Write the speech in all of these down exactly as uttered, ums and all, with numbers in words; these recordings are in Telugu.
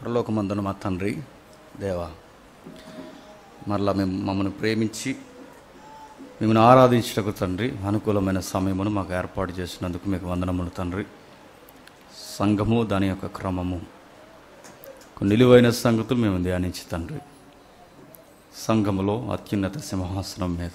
పరలోకమందున మా తండ్రి దేవా, మరలా మేము మమ్మల్ని ప్రేమించి మిమ్మల్ని ఆరాధించటకు తండ్రి అనుకూలమైన సమయమును మాకు ఏర్పాటు చేసినందుకు మీకు వందనములు తండ్రి. సంఘము దాని యొక్క క్రమము కొన్ని నిలువైన సంగతులు మేము ధ్యానించి తండ్రి, సంఘములో అత్యున్నత సింహాసనం మీద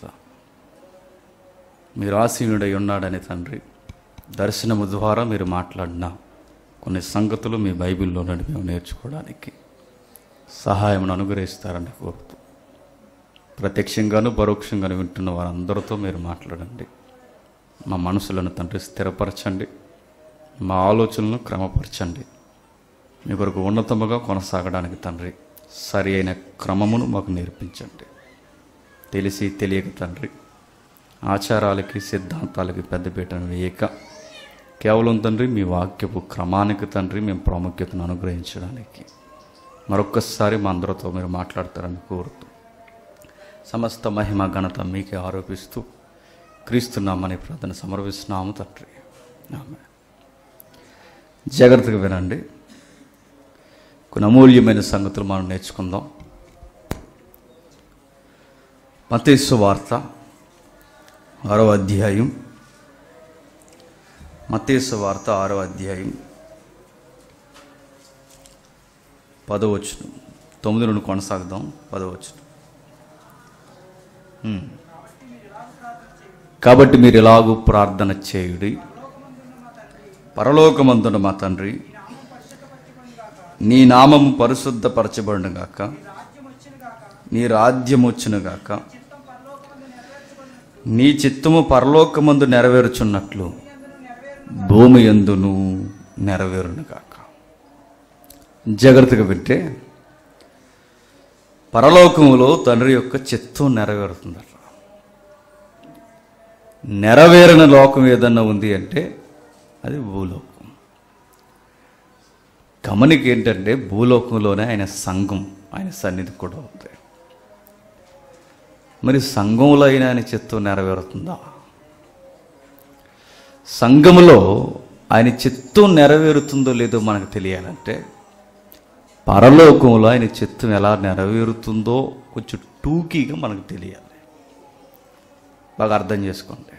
మీరు ఆసీనుడై ఉన్నాడని తండ్రి, దర్శనము ద్వారా మీరు మాట్లాడిన కొన్ని సంగతులు మీ బైబిల్లో నుండి మేము నేర్చుకోవడానికి సహాయమును అనుగ్రహిస్తారని కోరుతూ, ప్రత్యక్షంగాను పరోక్షంగాను వింటున్న వారందరితో మీరు మాట్లాడండి. మా మనసులను తండ్రి స్థిరపరచండి, మా ఆలోచనలను క్రమపరచండి. మీ కొరకు ఉన్నతముగా కొనసాగడానికి తండ్రి సరి అయిన క్రమమును మాకు నేర్పించండి. తెలిసి తెలియక తండ్రి ఆచారాలకి సిద్ధాంతాలకి పెద్దపీటను వేయక కేవలం తండ్రి మీ వాక్యపు క్రమానికి తండ్రి మేము ప్రాముఖ్యతను అనుగ్రహించడానికి మరొక్కసారి మా అందరితో మీరు మాట్లాడతారని కోరుతూ, సమస్త మహిమ ఘనత మీకే ఆరోపిస్తూ క్రీస్తున్నామని ప్రార్థన సమర్పిస్తున్నాము తండ్రి. ఆమేన్. జాగ్రత్తగా వినండి, కొన్ని అమూల్యమైన సంగతులు మనం నేర్చుకుందాం. మత్తయి సువార్త ఆరో అధ్యాయం, మత్తయి సువార్త ఆరో అధ్యాయం పదవచనం, తొమ్మిది నుండి కొనసాగుదాం. పదవచనం. కాబట్టి మీరు ఎలాగూ ప్రార్థన చేయుడి, పరలోకమందున మా తండ్రి, నీ నామము పరిశుద్ధపరచబడును గాక, నీ రాజ్యం వచ్చును గాక, నీ చిత్తము పరలోకమందు నెరవేరుచున్నట్లు భూమి యందును నెరవేరును గాక. జాగ్రత్తగా వింటే పరలోకములో తండ్రి యొక్క చిత్తం నెరవేరుతుందట. నెరవేరిన లోకం ఏదన్నా ఉంది అంటే అది భూలోకం. గమనిక ఏంటంటే భూలోకంలోనే ఆయన సంఘం, ఆయన సన్నిధి కూడా ఉంది. మరి సంఘంలో అయినా ఆయన చిత్తం నెరవేరుతుందా? సంఘములో ఆయన చిత్తం నెరవేరుతుందో లేదో మనకు తెలియాలంటే పరలోకంలో ఆయన చిత్తం ఎలా నెరవేరుతుందో కొంచెం టూకీగా మనకు తెలియాలి. బాగా అర్థం చేసుకోండి.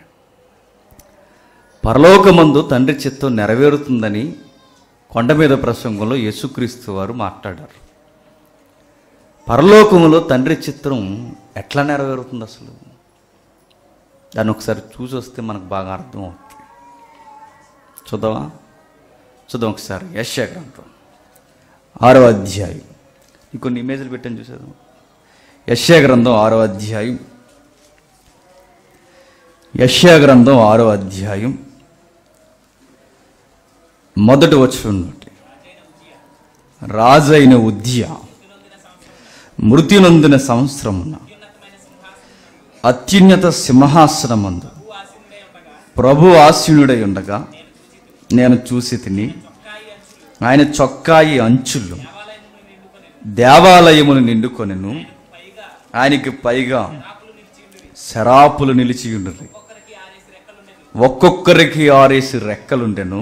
పరలోకమందు తండ్రి చిత్తం నెరవేరుతుందని కొండ మీద ప్రసంగంలో యేసుక్రీస్తు వారు మాట్లాడారు. పరలోకములో తండ్రి చిత్రం ఎట్లా నెరవేరుతుంది అసలు? దాన్ని ఒకసారి చూసి వస్తే మనకు బాగా అర్థం అవుతుంది. చూద్దామా? చూద్దాం ఒకసారి. యెషయా గ్రంథం ఆరో అధ్యాయం, ఇంకొన్ని ఇమేజ్లు పెట్టాను చూసేద్దాం. యెషయా గ్రంథం ఆరో అధ్యాయం, యెషయా గ్రంథం ఆరో అధ్యాయం మొదటి వచనం నుండి, రాజైన ఉజ్జియా మృతి నొందిన సంవత్సరమున అత్యున్నత సింహాసనమందు ప్రభు ఆసీనుడై ఉండగా నేను చూసి తిని, ఆయన చొక్కాయి అంచులు దేవాలయమును నిండుకొనెను, ఆయనకి పైగా శరాపులు నిలిచి ఉండును, ఒక్కొక్కరికి ఆరేసి రెక్కలుండెను,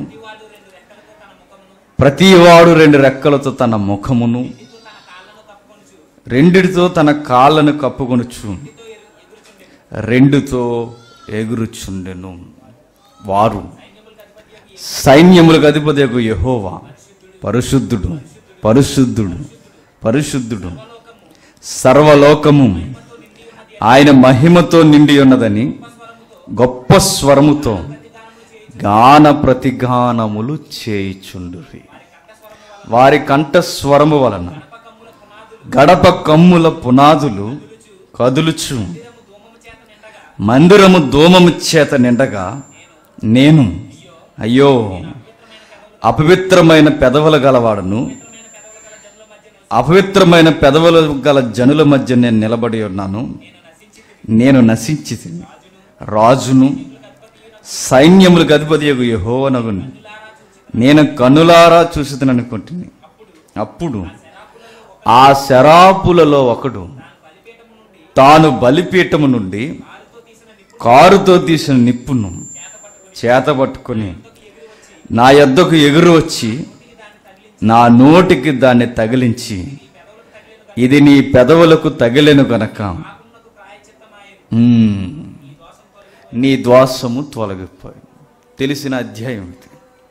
ప్రతివాడు రెండు రెక్కలతో తన ముఖమును రెండిటితో తన కాళ్ళను కప్పుకొనుచు రెండుతో ఎగురుచుండెను. వారు సైన్యములకు అధిపతియగు యెహోవా పరిశుద్ధుడు, పరిశుద్ధుడు, పరిశుద్ధుడు, సర్వలోకము ఆయన మహిమతో నిండి ఉన్నదని గొప్ప స్వరముతో గాన ప్రతిగానములు చేయుచుండురి. వారి కంఠ స్వరము వలన గడప కమ్ముల పునాదులు కదులుచు మందిరము దోమము చేత నిండగా నేను అయ్యో అపవిత్రమైన పెదవులు గలవాడను, అపవిత్రమైన పెదవులు గల జనుల మధ్య నేను నిలబడి ఉన్నాను, నేను నశించి రాజును సైన్యములకు అధిపతియగు యెహోవాను నేను కన్నులారా చూసిదననుకుంటుని. అప్పుడు ఆ శరాపులలో ఒకడు తాను బలిపీఠము నుండి కారుతో తీసిన నిప్పును చేతబట్టుకుని నా యొద్దకు ఎగురు వచ్చి నా నోటికి దాన్ని తగిలించి ఇది నీ పెదవులకు తగిలెను గనక నీ ద్వాసము తొలగిపోయి. తెలిసిన అధ్యాయం ఇది.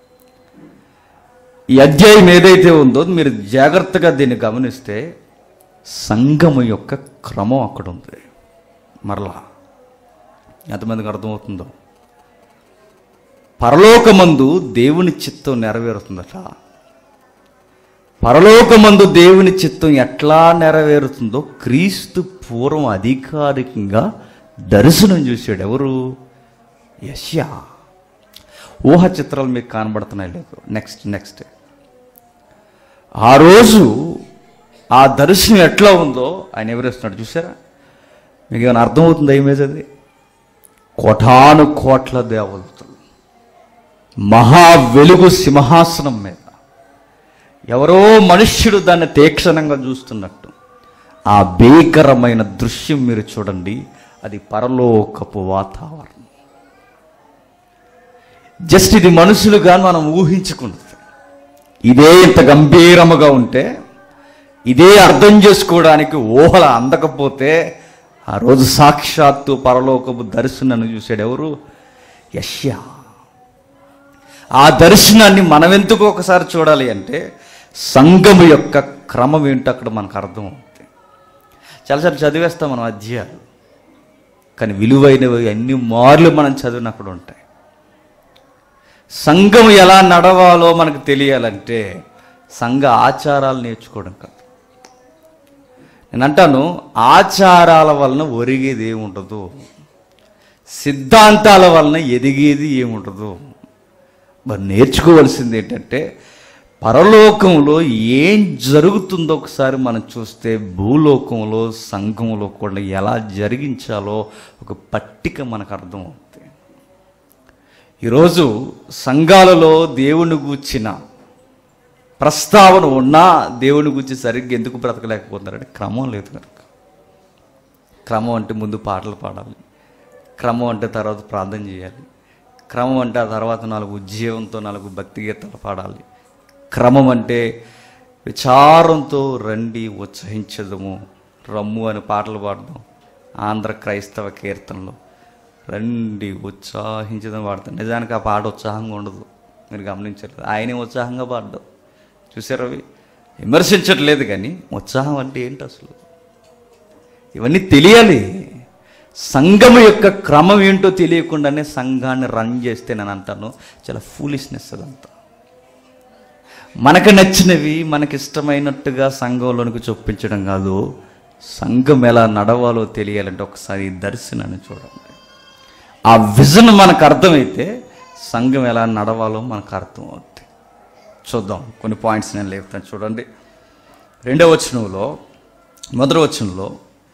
ఈ అధ్యాయం ఏదైతే ఉందో మీరు జాగ్రత్తగా దీన్ని గమనిస్తే సంఘము యొక్క క్రమం అక్కడ ఉంది. మరలా ఎంతమందికి అర్థమవుతుందో, పరలోకమందు దేవుని చిత్తం నెరవేరుతుందట. పరలోకమందు దేవుని చిత్తం ఎట్లా నెరవేరుతుందో క్రీస్తు పూర్వం అధికారికంగా దర్శనం చూశాడు. ఎవరు? యెషయా. ఊహ చిత్రాలు మీకు కనబడుతున్నాయి లేదు? నెక్స్ట్ నెక్స్ట్ ఆ రోజు ఆ దర్శనం ఎట్లా ఉందో ఆయన ఎవరేస్తున్నాడు చూసారా? మీకు ఏమైనా అర్థమవుతుందా ఇమేజ్? అది కోటాను కోట్ల దేవతలు, మహా వెలుగు సింహాసనం మీద ఎవరో మనుష్యుడు దాన్ని తీక్షణంగా చూస్తున్నట్టు ఆ భీకరమైన దృశ్యం మీరు చూడండి. అది పరలోకపు వాతావరణం. జస్ట్ ఇది మనుషులుగా మనం ఊహించుకున్నది. ఇదే ఇంత గంభీరముగా ఉంటే, ఇదే అర్థం చేసుకోవడానికి ఊహల అందకపోతే ఆ రోజు సాక్షాత్తు పరలోకపు దర్శనాన్ని చూశాడు. ఎవరు? యెషయా. ఆ దర్శనాన్ని మనం ఎందుకు ఒకసారి చూడాలి అంటే సంఘము యొక్క క్రమం ఏంటో అక్కడ మనకు అర్థమవుతుంది. చాలాసార్లు చదివేస్తాం మనం అధ్యాయాలు, కానీ విలువైనవి అన్ని మార్లు మనం చదివినప్పుడు ఉంటాయి. సంఘం ఎలా నడవాలో మనకు తెలియాలంటే సంఘ ఆచారాలు నేర్చుకోవడం కాదు. నేను అంటాను, ఆచారాల వలన ఒరిగేది ఏముండదు, సిద్ధాంతాల వలన ఎదిగేది ఏముండదు. మరి నేర్చుకోవాల్సింది ఏంటంటే పరలోకంలో ఏం జరుగుతుందో ఒకసారి మనం చూస్తే భూలోకంలో సంఘంలో కూడా ఎలా జరిగించాలో ఒక పట్టిక మనకు అర్థమవుతుంది. ఈరోజు సంఘాలలో దేవుని గూర్చిన ప్రస్తావన ఉన్నా దేవుని గురించి సరిగ్గా ఎందుకు బ్రతకలేకపోతున్నారంటే క్రమం లేదు కనుక. క్రమం అంటే ముందు పాటలు పాడాలి, క్రమం అంటే తర్వాత ప్రార్థన చేయాలి, క్రమం అంటే ఆ తర్వాత నాలుగు ఉద్యోగంతో నాలుగు భక్తి గీతాలు పాడాలి, క్రమం అంటే విచారంతో రండి ఉత్సహించదము రమ్ము అని పాటలు పాడదాం. ఆంధ్ర క్రైస్తవ కీర్తనలో రండి ఉత్సాహించడం పాడతాం. నిజానికి ఆ పాట ఉత్సాహంగా ఉండదు, మీరు గమనించలేదు. ఆయనే ఉత్సాహంగా పాడడం చూసారు. అవి విమర్శించట్లేదు, కానీ ఉత్సాహం అంటే ఏంటి అసలు? ఇవన్నీ తెలియాలి. సంఘం యొక్క క్రమం ఏంటో తెలియకుండానే సంఘాన్ని రన్ చేస్తే నేను అంటాను చాలా ఫూలిష్నెస్. అదంతా మనకు నచ్చినవి మనకి ఇష్టమైనట్టుగా సంఘంలోనికి చొప్పించడం కాదు. సంఘం ఎలా నడవాలో తెలియాలంటే ఒకసారి దర్శనాన్ని చూడండి. ఆ విజన్ మనకు అర్థమైతే సంఘం ఎలా నడవాలో మనకు అర్థం అవుతుంది. చూద్దాం, కొన్ని పాయింట్స్ నేను లేపుతాను చూడండి. రెండవ వచనంలో, మొదటి వచనంలో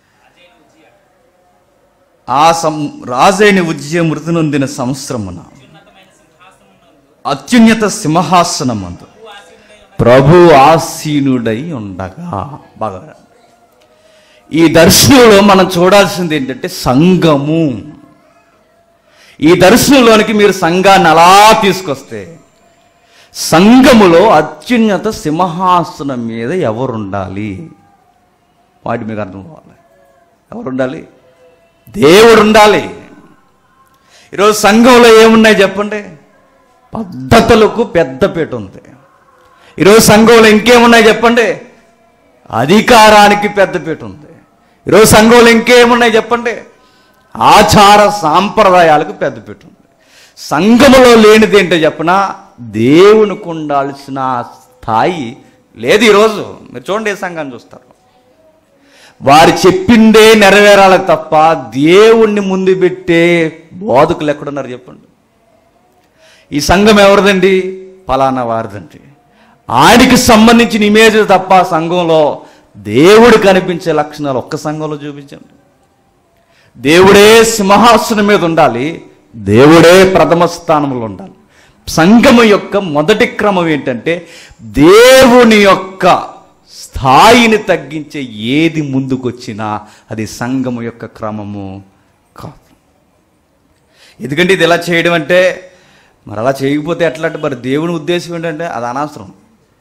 ఆ సం రాజైన ఉజ్జయ మృతి నొందిన సంవత్సరమున అత్యున్నత సింహాసనమందు ప్రభు ఆసీనుడై ఉండగా. బాగా ఈ దర్శనంలో మనం చూడాల్సింది ఏంటంటే సంఘము. ఈ దర్శనంలోనికి మీరు సంఘాన్ని అలా తీసుకొస్తే సంఘములో అత్యున్నత సింహాసనం మీద ఎవరుండాలి? వాటి మీకు అర్థం కావాలి. ఎవరుండాలి? దేవుడు ఉండాలి. ఈరోజు సంఘంలో ఏమున్నాయి చెప్పండి? పద్ధతులకు పెద్దపీట ఉంది. ఈరోజు సంఘంలో ఇంకేమున్నాయి చెప్పండి? అధికారానికి పెద్దపీట ఉంది. ఈరోజు సంఘంలో ఇంకేమున్నాయి చెప్పండి? ఆచార సాంప్రదాయాలకు పెద్దపీట ఉంది. సంఘములో లేనిది ఏంటో చెప్పనా? దేవునికి ఉండాల్సిన స్థాయి లేదు ఈరోజు. మీరు చూడండి, ఏ సంఘాన్ని చూస్తారు, వారు చెప్పిందే నెరవేరాలి తప్ప దేవుణ్ణి ముందు పెట్టే బోధకులు ఎక్కడున్నారు చెప్పండి? ఈ సంఘం ఎవరిదండి? ఫలానా వారిదండి. ఆయనకి సంబంధించిన ఇమేజ్ తప్ప సంఘంలో దేవుడు కనిపించే లక్షణాలు ఒక్క సంఘంలో చూపించండి. దేవుడే సింహాసనం మీద ఉండాలి, దేవుడే ప్రథమ స్థానంలో ఉండాలి. సంఘము యొక్క మొదటి క్రమం ఏంటంటే దేవుని యొక్క స్థాయిని తగ్గించే ఏది ముందుకొచ్చినా అది సంఘము యొక్క క్రమము కాదు. ఎందుకంటే ఇది ఎలా చేయడం అంటే, మరి అలా చేయకపోతే ఎట్లా అంటే, మరి దేవుని ఉద్దేశం ఏంటంటే అది అనవసరం.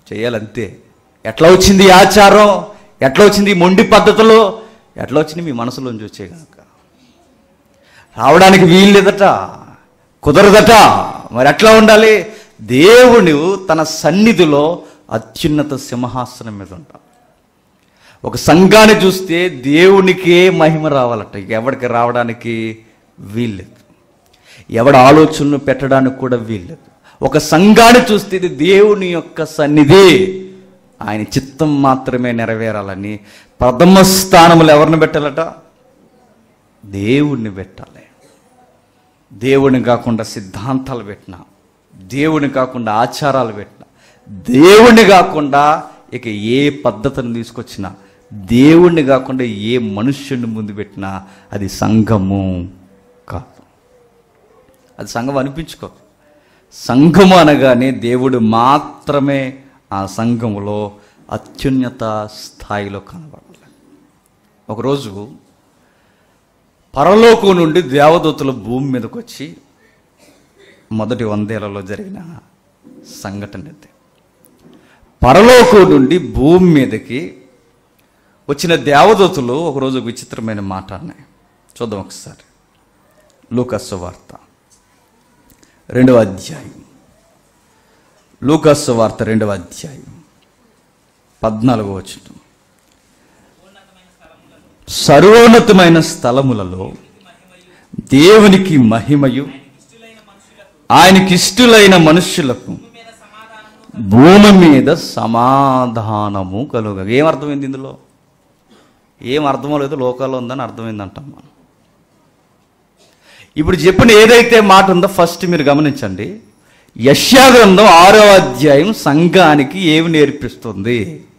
చేయాలంతే. ఎట్లా వచ్చింది ఈ ఆచారం, ఎట్లా వచ్చింది ఈ మొండి పద్ధతులు, ఎట్లా వచ్చింది మీ మనసులోంచి వచ్చే కనుక రావడానికి వీల్లేదట, కుదరదట. మరి ఎట్లా ఉండాలి? దేవుడు తన సన్నిధిలో అత్యున్నత సింహాసనం మీద ఉంటాడు. ఒక సంఘాన్ని చూస్తే దేవునికే మహిమ రావాలట, ఎవరికి రావడానికి వీల్లేదు, ఎవడ ఆలోచనలు పెట్టడానికి కూడా వీల్లేదు. ఒక సంఘాన్ని చూస్తే ఇది దేవుని యొక్క సన్నిధి, ఆయన చిత్తం మాత్రమే నెరవేరాలని ప్రథమ స్థానములు ఎవరిని పెట్టాలట? దేవుణ్ణి పెట్టాలి. దేవుని కాకుండా సిద్ధాంతాలు పెట్టినా, దేవుని కాకుండా ఆచారాలు పెట్టినా, దేవుణ్ణి కాకుండా ఇక ఏ పద్ధతిని తీసుకొచ్చినా, దేవుణ్ణి కాకుండా ఏ మనుష్యుని ముందు పెట్టినా అది సంఘము కాదు. అది సంఘం అనిపించుకో. సంఘము అనగానే దేవుడు మాత్రమే ఆ సంఘములో అత్యున్నత స్థాయిలో కనబడాలి. ఒకరోజు పరలోకం నుండి దేవదూతలు భూమి మీదకి వచ్చి మొదటి వందేళ్లలో జరిగిన సంఘటన ఇది. పరలోకం నుండి భూమి మీదకి వచ్చిన దేవదూతలు ఒకరోజు విచిత్రమైన మాట అన్నాయి. చూద్దాం ఒకసారి. లూకా సువార్త రెండవ అధ్యాయం, లూకా సువార్త రెండవ అధ్యాయం పద్నాలుగో వచనం. సర్వోన్నతమైన స్థలములలో దేవునికి మహిమయు ఆయనకిష్టులైన మనుష్యులకు భూమి మీద సమాధానము కలుగ. ఏమర్థమైంది ఇందులో? ఏం అర్థమో లేదో లోకాల్లో ఉందని అర్థమైందంటాం మనం. ఇప్పుడు చెప్పిన ఏదైతే మాట ఉందో ఫస్ట్ మీరు గమనించండి. యెషయా గ్రంథం ఆరో అధ్యాయం సంఘానికి ఏమి నేర్పిస్తుంది?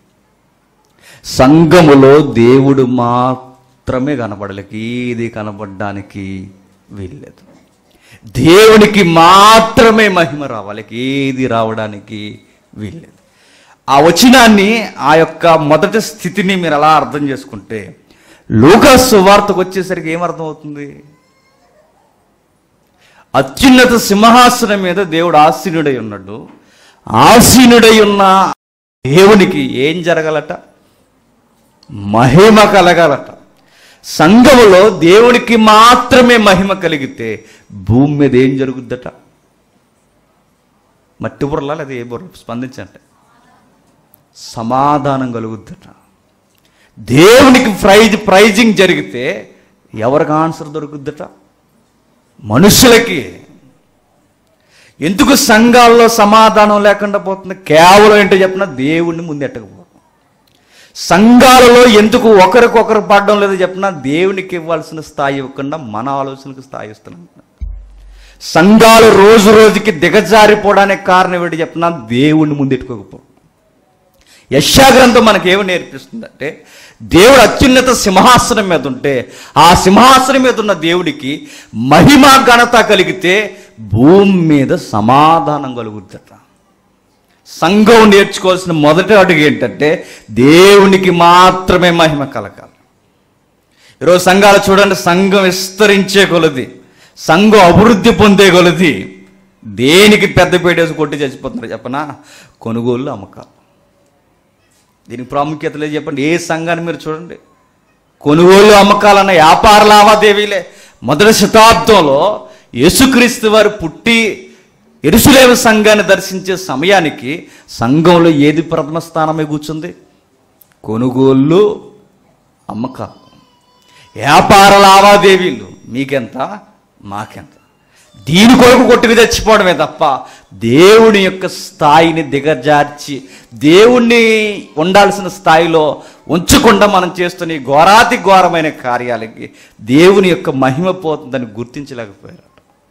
సంఘములో దేవుడు మాత్రమే కనబడలేక ఏది కనబడడానికి వీల్లేదు. దేవునికి మాత్రమే మహిమ రావాలి, ఏది రావడానికి వీల్లేదు. ఆ వచనాన్ని, ఆ యొక్క మొదటి స్థితిని మీరు అలా అర్థం చేసుకుంటే లూకా సువార్తకు వచ్చేసరికి ఏమర్థం అవుతుంది? అత్యున్నత సింహాసనం మీద దేవుడు ఆసీనుడై ఉన్నాడు. ఆసీనుడై ఉన్న దేవునికి ఏం జరగాలట? మహిమ కలగాలట. సంఘములో దేవునికి మాత్రమే మహిమ కలిగితే భూమి మీద ఏం జరుగుద్దట? మట్టి బుర్రలా లేదా ఏ బుర్ర? స్పందించండి. సమాధానం కలుగుద్దట. దేవునికి ప్రైజ్ ప్రైజింగ్ జరిగితే ఎవరికి ఆన్సర్ దొరుకుద్దట? మనుషులకి. ఎందుకు సంఘాల్లో సమాధానం లేకుండా పోతుంది? కేవలం ఏంటో చెప్పినా దేవుణ్ణి ముందెట్టకపోతుంది. సంఘాలలో ఎందుకు ఒకరికొకరు పడడం లేదో చెప్పినా దేవునికి ఇవ్వాల్సిన స్థాయి ఇవ్వకుండా మన ఆలోచనకు స్థాయి ఇస్తున్నాం. సంఘాలు రోజు రోజుకి దిగజారిపోవడానికి కారణం ఏంటి చెప్పినా దేవుణ్ణి ముందెట్టుకోకపోవడం. యెషయా గ్రంథం మనకేమి నేర్పిస్తుందంటే దేవుడు అత్యున్నత సింహాసనం మీద ఉంటే ఆ సింహాసనం మీద ఉన్న దేవుడికి మహిమ ఘనత కలిగితే భూమి మీద సమాధానం కలుగుద్దట. సంఘం నేర్చుకోవాల్సిన మొదటి అడుగు ఏంటంటే దేవునికి మాత్రమే మహిమ కలగాలి. ఈరోజు సంఘాలు చూడండి, సంఘం విస్తరించే కొలది, సంఘం అభివృద్ధి పొందే కొలది దేనికి పెద్ద పీటేసి కొట్టి చచ్చిపోతున్నారు చెప్పనా? కొనుగోలు, అమ్మకాలు. దీనికి ప్రాముఖ్యత లేదు చెప్పండి. ఏ సంఘాన్ని మీరు చూడండి, కొనుగోలు అమ్మకాలన్న వ్యాపార లావాదేవీలే. మొదటి శతాబ్దంలో యేసుక్రీస్తు వారు పుట్టి యెరూషలేము సంఘాన్ని దర్శించే సమయానికి సంఘంలో ఏది ప్రథమ స్థానమే కూర్చుంది? కొనుగోళ్ళు, అమ్మకాలు, వ్యాపార లావాదేవీలు. మీకెంత, మాకెంత. దీని కొరకు కొట్టుకు తెచ్చిపోవడమే తప్ప దేవుని యొక్క స్థాయిని దిగజార్చి దేవుణ్ణి ఉండాల్సిన స్థాయిలో ఉంచకుండా మనం చేస్తున్న ఈ ఘోరాతి ఘోరమైన కార్యాలకి దేవుని యొక్క మహిమ పోతుందని గుర్తించలేకపోయారు.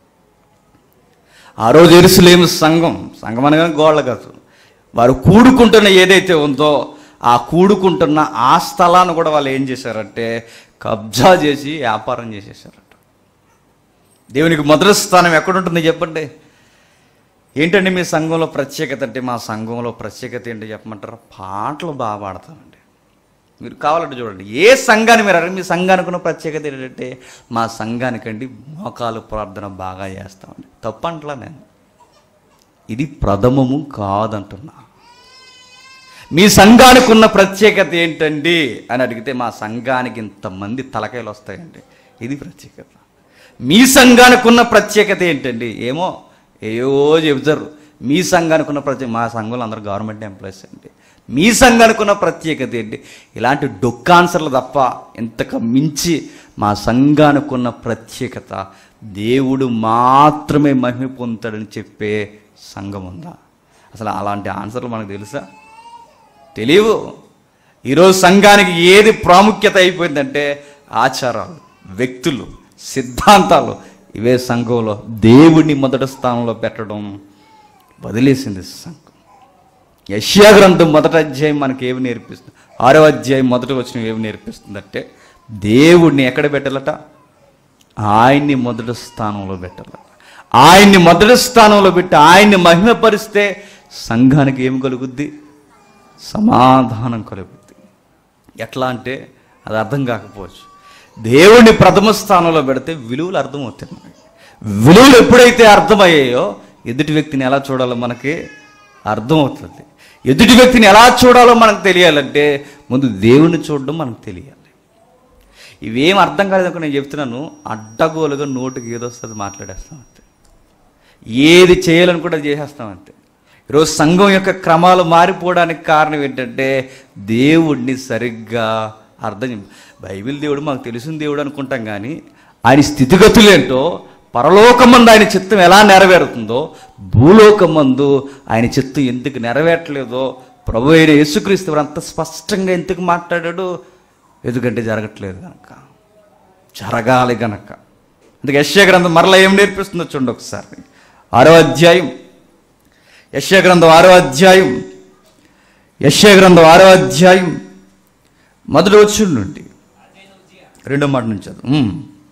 ఆ రోజు యెరూషలేము సంఘం, సంఘం అనగా గోళ్ళ కాదు, వారు కూడుకుంటున్న ఏదైతే ఉందో ఆ కూడుకుంటున్న ఆ స్థలాన్ని కూడా వాళ్ళు ఏం చేశారంటే కబ్జా చేసి వ్యాపారం చేసేసారట. దేవునికి మొదటి స్థానం ఎక్కడుంటుంది చెప్పండి? ఏంటంటే మీ సంఘంలో ప్రత్యేకత అంటే, మా సంఘంలో ప్రత్యేకత ఏంటో చెప్పమంటారా? పాటలు బాగా పాడతామండి. మీరు కావాలంటే చూడండి, ఏ సంఘాన్ని మీరు అడిగి మీ సంఘానికి ఉన్న ప్రత్యేకత ఏంటంటే, మా సంఘానికండి మోకాలు ప్రార్థన బాగా చేస్తామండి. తప్పంటలా నేను, ఇది ప్రథమము కాదంటున్నా. మీ సంఘానికి ఉన్న ప్రత్యేకత ఏంటండి అని అడిగితే మా సంఘానికి ఇంతమంది తలకాయలు వస్తాయండి. ఇది ప్రత్యేకత. మీ సంఘానికి ఉన్న ప్రత్యేకత ఏంటండి? ఏమో ఏవో చెబుతారు. మీ సంఘానికి ఉన్న ప్రత్యేక మా సంఘంలో అందరూ గవర్నమెంట్ ఎంప్లాయీస్ అండి. మీ సంఘానికి ఉన్న ప్రత్యేకత ఏంటి? ఇలాంటి డొక్కాన్సర్లు తప్ప ఇంతకు మించి మా సంఘానికి ఉన్న ప్రత్యేకత దేవుడు మాత్రమే మహిమ పొందుతాడని చెప్పే సంఘం ఉందా? అసలు అలాంటి ఆన్సర్లు మనకు తెలుసా? తెలియవు. ఈరోజు సంఘానికి ఏది ప్రాముఖ్యత అయిపోయిందంటే ఆచారాలు, వ్యక్తులు, సిద్ధాంతాలు. ఇవే సంఘంలో దేవుడిని మొదటి స్థానంలో పెట్టడం వదిలేసింది సంఘం. యెషయా గ్రంథం మొదటి అధ్యాయం మనకి ఏమి నేర్పిస్తుంది? ఆరో అధ్యాయం మొదటి వచనం ఏమి నేర్పిస్తుందంటే దేవుడిని ఎక్కడ పెట్టాలట? ఆయన్ని మొదటి స్థానంలో పెట్టాలట. ఆయన్ని మొదటి స్థానంలో పెట్టి ఆయన్ని మహిమపరిస్తే సంఘానికి ఏమి కలుగుద్ది? సమాధానం కలుగుద్ది. ఎట్లా అంటే అది అర్థం కాకపోవచ్చు. దేవుడిని ప్రథమ స్థానంలో పెడితే విలువలు అర్థమవుతాయి మనకి. విలువలు ఎప్పుడైతే అర్థమయ్యాయో ఎదుటి వ్యక్తిని ఎలా చూడాలో మనకి అర్థమవుతుంది. ఎదుటి వ్యక్తిని ఎలా చూడాలో మనకు తెలియాలంటే ముందు దేవుణ్ణి చూడడం మనకు తెలియాలి. ఇవేం అర్థం కాలేదనుకో నేను చెప్తున్నాను, అడ్డగోలుగా నోటికి ఏదో వస్తుంది మాట్లాడేస్తాం అంతే. ఏది చేయాలని కూడా చేసేస్తాం అంతే. ఈరోజు సంఘం యొక్క క్రమాలు మారిపోవడానికి కారణం ఏంటంటే దేవుడిని సరిగ్గా అర్థం. బైబిల్ దేవుడు మాకు తెలిసిన దేవుడు అనుకుంటాం, కానీ ఆయన స్థితిగతులేంటో, పరలోకమందు ఆయన చిత్తం ఎలా నెరవేరుతుందో, భూలోకమందు ఆయన చిత్తం ఎందుకు నెరవేరట్లేదో ప్రభు అయిన యేసుక్రీస్తు అంత స్పష్టంగా ఎందుకు మాట్లాడాడు? ఎందుకంటే జరగట్లేదు కనుక, జరగాలి గనక. అందుకే యెషయా గ్రంథం మరలా ఏం నేర్పిస్తుందో చూడండి ఒకసారి. ఆరో అధ్యాయం యెషయా గ్రంథం ఆరో అధ్యాయం యెషయా గ్రంథం ఆరో అధ్యాయం మొదటి వచనం నుండి రెండో మాట నుంచి చదువు.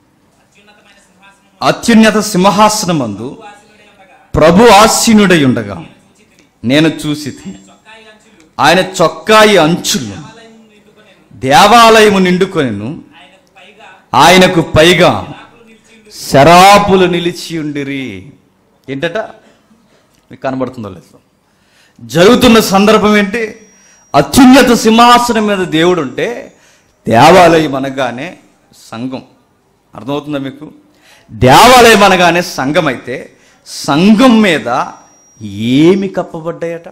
అత్యున్నత సింహాసనమందు ప్రభు ఆసీనుడై ఉండగా నేను చూసి ఆయన చొక్కాయి అంచులు దేవాలయము నిండుకొనెను, ఆయనకు పైగా శరాపులు నిలిచి ఉండిరి. ఏంటట? మీకు కనబడుతుందో లేదు? జరుగుతున్న సందర్భం ఏంటి? అత్యున్నత సింహాసనం మీద దేవుడు ఉంటే దేవాలయం అనగానే సంఘం. అర్థమవుతుందా మీకు? దేవాలయం అనగానే సంఘం అయితే సంఘం మీద ఏమి కప్పబడ్డాయట?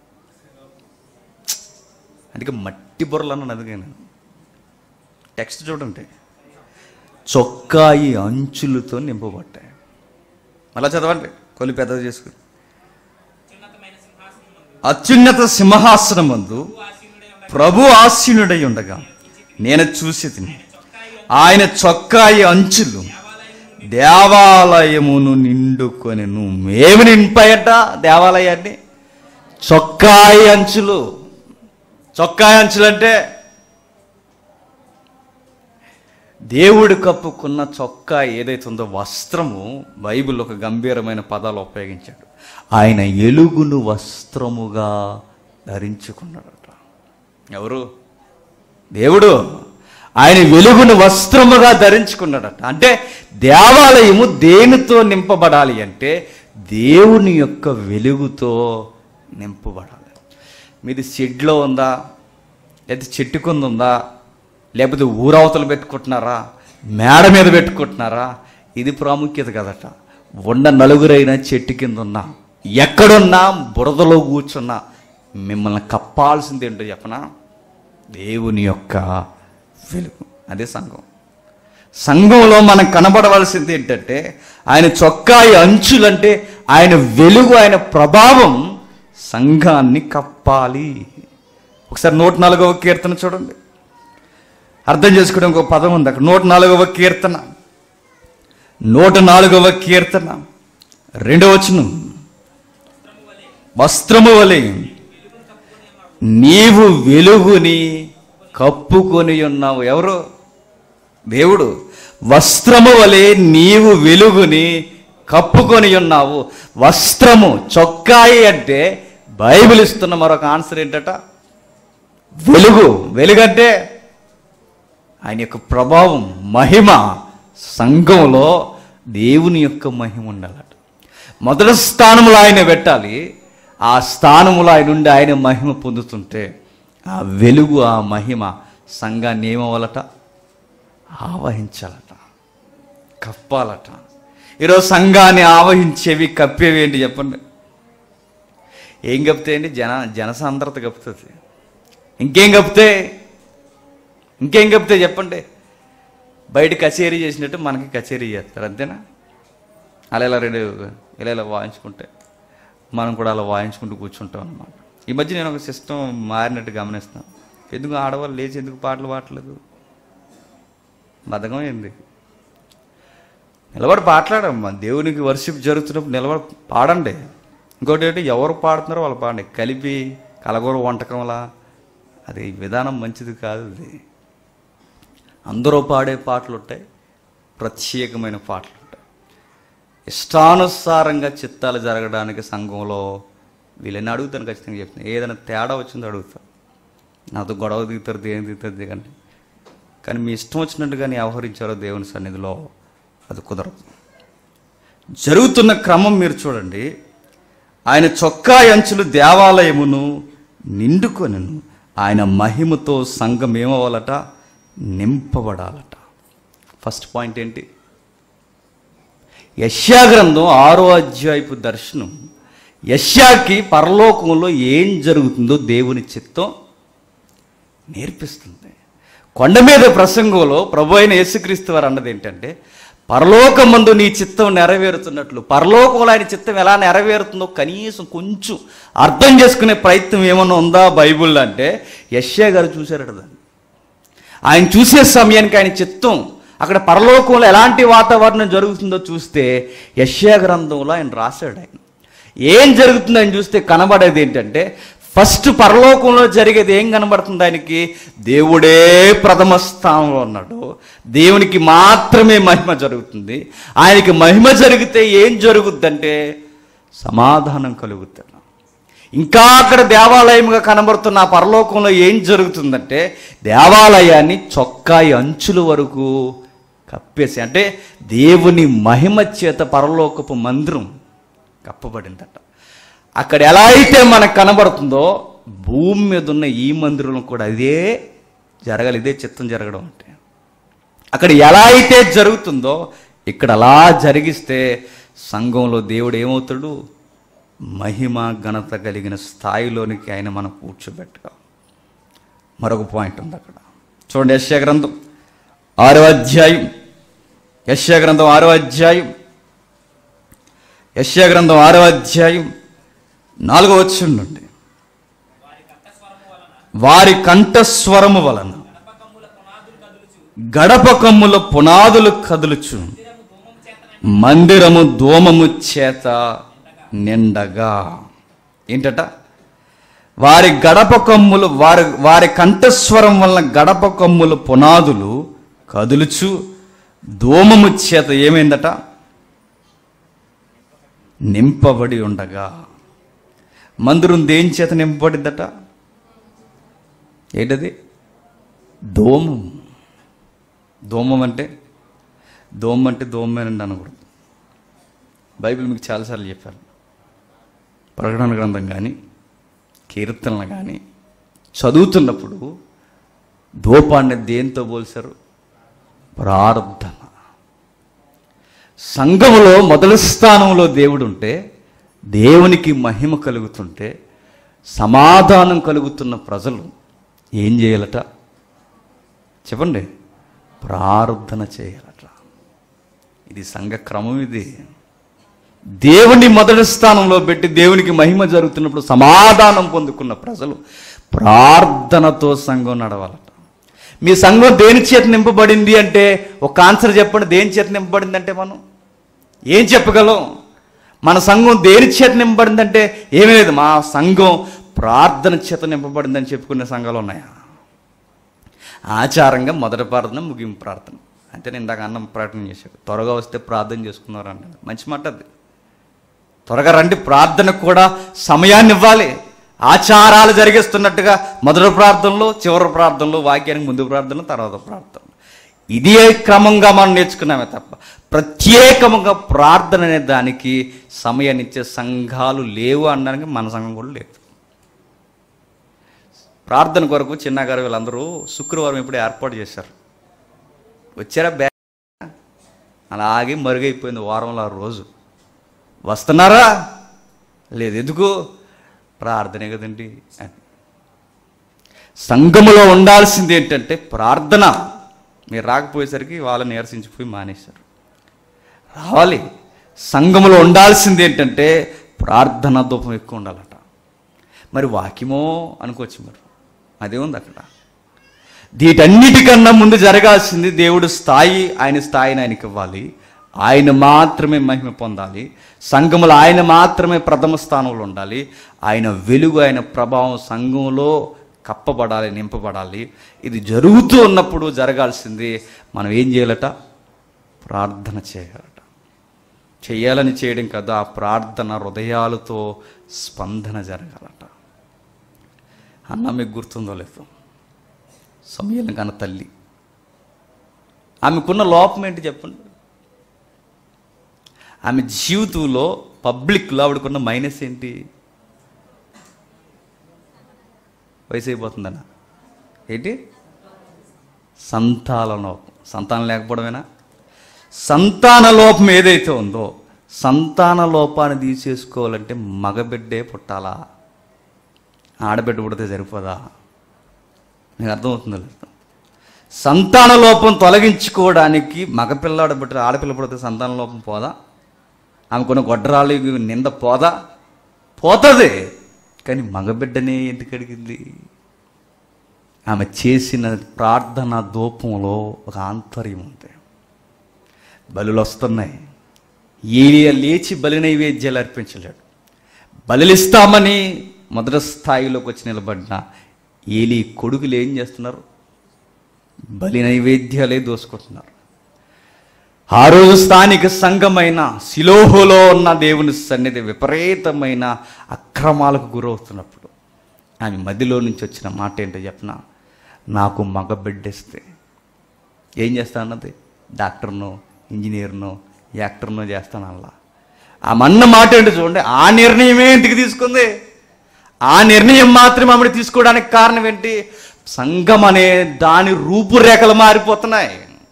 అందుకే మట్టి బుర్రలు అన్నాను. అందుకే నేను టెక్స్ట్ చూడండి, చొక్కాయి అంచులతో నింపబడ్డాయి. మళ్ళా చదవండి, కొలి పెద్దది చేసుకుని. అత్యున్నత సింహాసనమందు ప్రభు ఆసీనుడై ఉండగా నేను చూసి తిని ఆయన చొక్కాయి అంచులు దేవాలయమును నిండుకొనెను. ఏమి నింపాయట దేవాలయాన్ని? చొక్కాయి అంచులు. చొక్కాయి అంచులు అంటే దేవుడు కప్పుకున్న చొక్కా ఏదైతే ఉందో వస్త్రము, బైబిల్ ఒక గంభీరమైన పదాలు ఉపయోగించాడు. ఆయన ఎలుగును వస్త్రముగా ధరించుకున్నాడట. ఎవరు? దేవుడు. ఆయన వెలుగును వస్త్రముగా ధరించుకున్నాడట. అంటే దేవాలయము దేనితో నింపబడాలి అంటే దేవుని యొక్క వెలుగుతో నింపబడాలి. మీది షెడ్లో ఉందా, లేకపోతే చెట్టు కింద ఉందా, లేకపోతే ఊరవతలు పెట్టుకుంటున్నారా, మేడ మీద పెట్టుకుంటున్నారా, ఇది ప్రాముఖ్యత కదట. ఉన్న నలుగురైనా చెట్టు కింద ఉన్నా, ఎక్కడున్నా, బురదలో కూర్చున్నా, మిమ్మల్ని కప్పాల్సింది ఏంటో చెప్పనా? దేవుని యొక్క వెలుగు. అదే సంఘం. సంఘంలో మనం కనబడవలసింది ఏంటంటే ఆయన చొక్కాయి అంచులంటే ఆయన వెలుగు, ఆయన ప్రభావం సంఘాన్ని కప్పాలి. ఒకసారి నూట నాలుగవ కీర్తన చూడండి. అర్థం చేసుకోవడం ఒక పదం ఉంది అక్కడ. నూట నాలుగవ కీర్తన నూట నాలుగవ కీర్తన రెండవ వచనం. వస్త్రము వలె నీవు వెలుగుని కప్పుకొని ఉన్నావు. ఎవరు? దేవుడు. వస్త్రము వలె నీవు వెలుగుని కప్పుకొని ఉన్నావు. వస్త్రము, చొక్కాయి అంటే బైబిల్ ఇస్తున్న మరొక ఆన్సర్ ఏంటట? వెలుగు. వెలుగంటే ఆయన యొక్క ప్రభావం, మహిమ. సంఘంలో దేవుని యొక్క మహిమ ఉండాలట. మొదటి స్థానంలో ఆయన పెట్టాలి. ఆ స్థానములో ఆయన ఉండి ఆయన మహిమ పొందుతుంటే ఆ వెలుగు, ఆ మహిమ సంఘాన్ని ఏమవ్వాలట? ఆవహించాలట, కప్పాలట. ఈరోజు సంఘాన్ని ఆవహించేవి, కప్పేవి ఏంటి చెప్పండి? ఏం కప్పుతాయండి? జన జనసాంద్రత కప్పుతుంది. ఇంకేం కప్పితే ఇంకేం కప్పితే చెప్పండి? బయట కచేరీ చేసినట్టు మనకి కచేరీ చేస్తారు, అంతేనా? అలా ఇలా రెండు ఇలా ఇలా వాయించుకుంటే మనం కూడా అలా వాయించుకుంటూ కూర్చుంటాం అన్నమాట. ఈ మధ్య నేను ఒక సిస్టమ్ మారినట్టు గమనిస్తాను. ఎందుకు ఆడవాళ్ళు లేచి ఎందుకు పాటలు పాడలేదు? బద్ధకం ఏంది? నిలబడి పాటలాడమ్మా. దేవునికి వర్షిప్ జరుగుతున్నప్పుడు నిలబడి పాడండి. ఇంకోటి ఏంటి, ఎవరు పాడుతున్నారో వాళ్ళు పాడండి. కలిపి కలగూర వంటకంలా అది విధానం మంచిది కాదు. అది అందరూ పాడే పాటలు ఉంటాయి, ప్రత్యేకమైన పాటలు ఉంటాయి. ఇష్టానుసారంగా చిత్తాలు జరగడానికి సంఘంలో వీళ్ళని అడుగుతాను, ఖచ్చితంగా చెప్తాను. ఏదైనా తేడా వచ్చిందో అడుగుతాను. నాతో గొడవ దిగుతారు, దేని దిగుతారు దిగండి. కానీ మీ ఇష్టం వచ్చినట్టుగానే వ్యవహరించారో దేవుని సన్నిధిలో అది కుదరదు. జరుగుతున్న క్రమం మీరు చూడండి. ఆయన చొక్కా అంచులు దేవాలయమును నిండుకొనెను. ఆయన మహిమతో సంఘం ఏమవ్వాలట? నింపబడాలట. ఫస్ట్ పాయింట్ ఏంటి? యెషయా గ్రంథం ఆరో అధ్యాయపు దర్శనం యెషయాకి పరలోకంలో ఏం జరుగుతుందో దేవుని చిత్తం నేర్పిస్తుంది. కొండ మీద ప్రసంగంలో ప్రభు అయిన యేసుక్రీస్తు వారు అన్నది ఏంటంటే, పరలోకమందు నీ చిత్తం నెరవేరుతున్నట్లు. పరలోకంలో ఆయన చిత్తం ఎలా నెరవేరుతుందో కనీసం కొంచెం అర్థం చేసుకునే ప్రయత్నం ఏమన్నా ఉందా బైబిల్లో అంటే యెషయా గారు చూశారట దాన్ని. ఆయన చూసే సమయానికి ఆయన చిత్తం అక్కడ పరలోకంలో ఎలాంటి వాతావరణం జరుగుతుందో చూస్తే యెషయా గ్రంథంలో ఆయన రాశాడు. ఆయన ఏం జరుగుతుందో ఆయన చూస్తే కనబడేది ఏంటంటే, ఫస్ట్ పరలోకంలో జరిగేది ఏం కనబడుతుంది ఆయనకి? దేవుడే ప్రథమ స్థానంలో ఉన్నాడు. దేవునికి మాత్రమే మహిమ జరుగుతుంది. ఆయనకి మహిమ జరిగితే ఏం జరుగుద్దంటే సమాధానం కలుగుతుంది. ఇంకా అక్కడ దేవాలయంగా కనబడుతున్న ఆ పరలోకంలో ఏం జరుగుతుందంటే, దేవాలయాన్ని చొక్కాయి అంచుల వరకు కప్పేసి, అంటే దేవుని మహిమ చేత పరలోకపు మందిరం కప్పబడిందట. అక్కడ ఎలా అయితే మనకు కనబడుతుందో భూమి మీద ఉన్న ఈ మందిరంలో కూడా అదే జరగాలి. ఇదే చిత్తం జరగడం అంటే అక్కడ ఎలా అయితే జరుగుతుందో ఇక్కడ అలా జరిగిస్తే సంఘంలో దేవుడు ఏమవుతాడు? మహిమ ఘనత కలిగిన స్థాయిలోనికి ఆయన మనం కూర్చోబెట్టగా. మరొక పాయింట్ ఉంది అక్కడ చూడండి. యెషయా గ్రంథం ఆరో అధ్యాయం యెషయా గ్రంథం ఆరో అధ్యాయం యెషయా గ్రంథం ఆరో అధ్యాయం నాలుగో వచనం నుండి, వారి కంఠస్వరము వలన గడప కమ్ముల పునాదులు కదులుచు, మందిరము దోమము చేత నిండగా. ఏంటట? వారి గడప కమ్ములు వారి వారి కంఠస్వరం వలన గడప కమ్ముల పునాదులు కదులుచు, దోమము చేత ఏమైందట? నింపబడి ఉండగా. మందిరం దేని చేత నింపబడిందట? ఏంటది? దోమం. దోమం అంటే దోమం అంటే దోమేనండి అనకూడదు. బైబిల్ మీకు చాలాసార్లు చెప్పాను. ప్రకటన గ్రంథం కానీ కీర్తనలు కానీ చదువుతున్నప్పుడు ధూపాన్ని దేంతో పోల్చారు? ప్రార్థన. సంఘములో మొదటి స్థానంలో దేవుడు ఉంటే, దేవునికి మహిమ కలుగుతుంటే, సమాధానం కలుగుతున్న ప్రజలు ఏం చేయాలట చెప్పండి? ప్రార్థన చేయాలట. ఇది సంఘ క్రమం. ఇది దేవుని మొదటి స్థానంలో పెట్టి దేవునికి మహిమ జరుగుతున్నప్పుడు సమాధానం పొందుకున్న ప్రజలు ప్రార్థనతో సంఘం నడవాలట. మీ సంఘం దేని చేత నింపబడింది అంటే ఒక ఆన్సర్ చెప్పండి. దేని చేత నింపబడింది అంటే మనం ఏం చెప్పగలం? మన సంఘం దేని చేత నింపబడిందంటే ఏమీ లేదు. మా సంఘం ప్రార్థన చేత నింపబడిందని చెప్పుకునే సంఘాలు ఉన్నాయా? ఆచారంగా మొదటి ప్రార్థన, ముగింపు ప్రార్థన. అంటే నేను ఇందాక అన్నం ప్రార్థన చేశాడు, త్వరగా వస్తే ప్రార్థన చేసుకున్నారు అంటే మంచి మాట. అది త్వరగా రండి, ప్రార్థనకు కూడా సమయాన్ని ఇవ్వాలి. ఆచారాలు జరిగిస్తున్నట్టుగా మొదటి ప్రార్థనలో, చివరి ప్రార్థనలో, వాక్యానికి ముందు ప్రార్థన, తర్వాత ప్రార్థన, ఇదే క్రమంగా మనం నేర్చుకున్నామే తప్ప ప్రత్యేకముగా ప్రార్థన అనే దానికి సమయాన్ని ఇచ్చే సంఘాలు లేవు అనడానికి మన సంఘం కూడా లేదు. ప్రార్థన కొరకు చిన్నగారు వీళ్ళందరూ శుక్రవారం ఇప్పుడు ఏర్పాటు చేశారు. వచ్చారా బ్యా అలాగే మరుగైపోయింది వారంలో ఆ రోజు. వస్తున్నారా లేదు, ఎందుకు? ప్రార్థనే కదండి అని. సంఘములో ఉండాల్సింది ఏంటంటే ప్రార్థన. మీరు రాకపోయేసరికి వాళ్ళని నీరసించిపోయి మానేశారు. రావాలి. సంఘములో ఉండాల్సింది ఏంటంటే ప్రార్థన ధూపం ఎక్కువ ఉండాలట. మరి వాక్యమో అనుకోవచ్చు, మరి అదే ఉంది అక్కడ. వీటన్నిటికన్నా ముందు జరగాల్సింది దేవుడు స్థాయి, ఆయన స్థాయిని ఆయనకి ఇవ్వాలి. ఆయన మాత్రమే మహిమ పొందాలి. సంఘములో ఆయన మాత్రమే ప్రథమ స్థానంలో ఉండాలి. ఆయన వెలుగు, ఆయన ప్రభావం సంఘంలో కప్పబడాలి, నింపబడాలి. ఇది జరుగుతూ ఉన్నప్పుడు జరగాల్సింది మనం ఏం చేయాలట? ప్రార్థన చేయాలట. చేయాలని చేయడం కదా, ఆ ప్రార్థన హృదయాలతో స్పందన జరగాలట. అన్న మీకు గుర్తుందో లేదో, సమూయేలు కన్న తల్లి, ఆమెకున్న లోపం ఏంటి చెప్పండి? ఆమె జీవితంలో పబ్లిక్లో ఆవిడకున్న మైనస్ ఏంటి? వయసు అయిపోతుందన్న ఏంటి? సంతాన లోపం. సంతానం లేకపోవడమేనా? సంతాన లోపం ఏదైతే ఉందో, సంతాన లోపాన్ని తీసేసుకోవాలంటే మగబిడ్డే పుట్టాలా? ఆడబిడ్డ పుడితే సరిపోదా? మీకు అర్థమవుతుందో లేదు? సంతాన లోపం తొలగించుకోవడానికి మగపిల్లాడు పుట్టిన ఆడపిల్ల పుడితే సంతాన లోపం పోదా? ఆమెకున్న గొడ్రాలు నింద పోదా? పోతుంది. కానీ మగబిడ్డనే ఎందుకు అడిగింది? ఆమె చేసిన ప్రార్థన ధూపంలో ఒక ఆంతర్యం ఉంది. బలులు వస్తున్నాయి. ఏలియా లేచి బలి నైవేద్యాలు అర్పించలేడు. బలిస్తామని మొదటి స్థాయిలోకి వచ్చి నిలబడిన ఏలీ కొడుకులు ఏం చేస్తున్నారు? బలి నైవేద్యాలే దోసుకుంటున్నారు. ఆ రోజు స్థానిక సంఘమైన శిలోహులో ఉన్న దేవుని సన్నిధి విపరీతమైన అక్రమాలకు గురవుతున్నప్పుడు ఆమె మధ్యలో నుంచి వచ్చిన మాట ఏంటో చెప్పనా? నాకు మగ బిడ్డేస్తే ఏం చేస్తానన్నది? డాక్టర్నో, ఇంజనీర్నో, యాక్టర్నో చేస్తాను అలా. ఆ మన్న మాట ఏంటో చూడండి. ఆ నిర్ణయమే ఇంటికి తీసుకుంది. ఆ నిర్ణయం మాత్రమే ఆమె తీసుకోవడానికి కారణం ఏంటి? సంఘం అనే దాని రూపురేఖలు మారిపోతున్నాయి.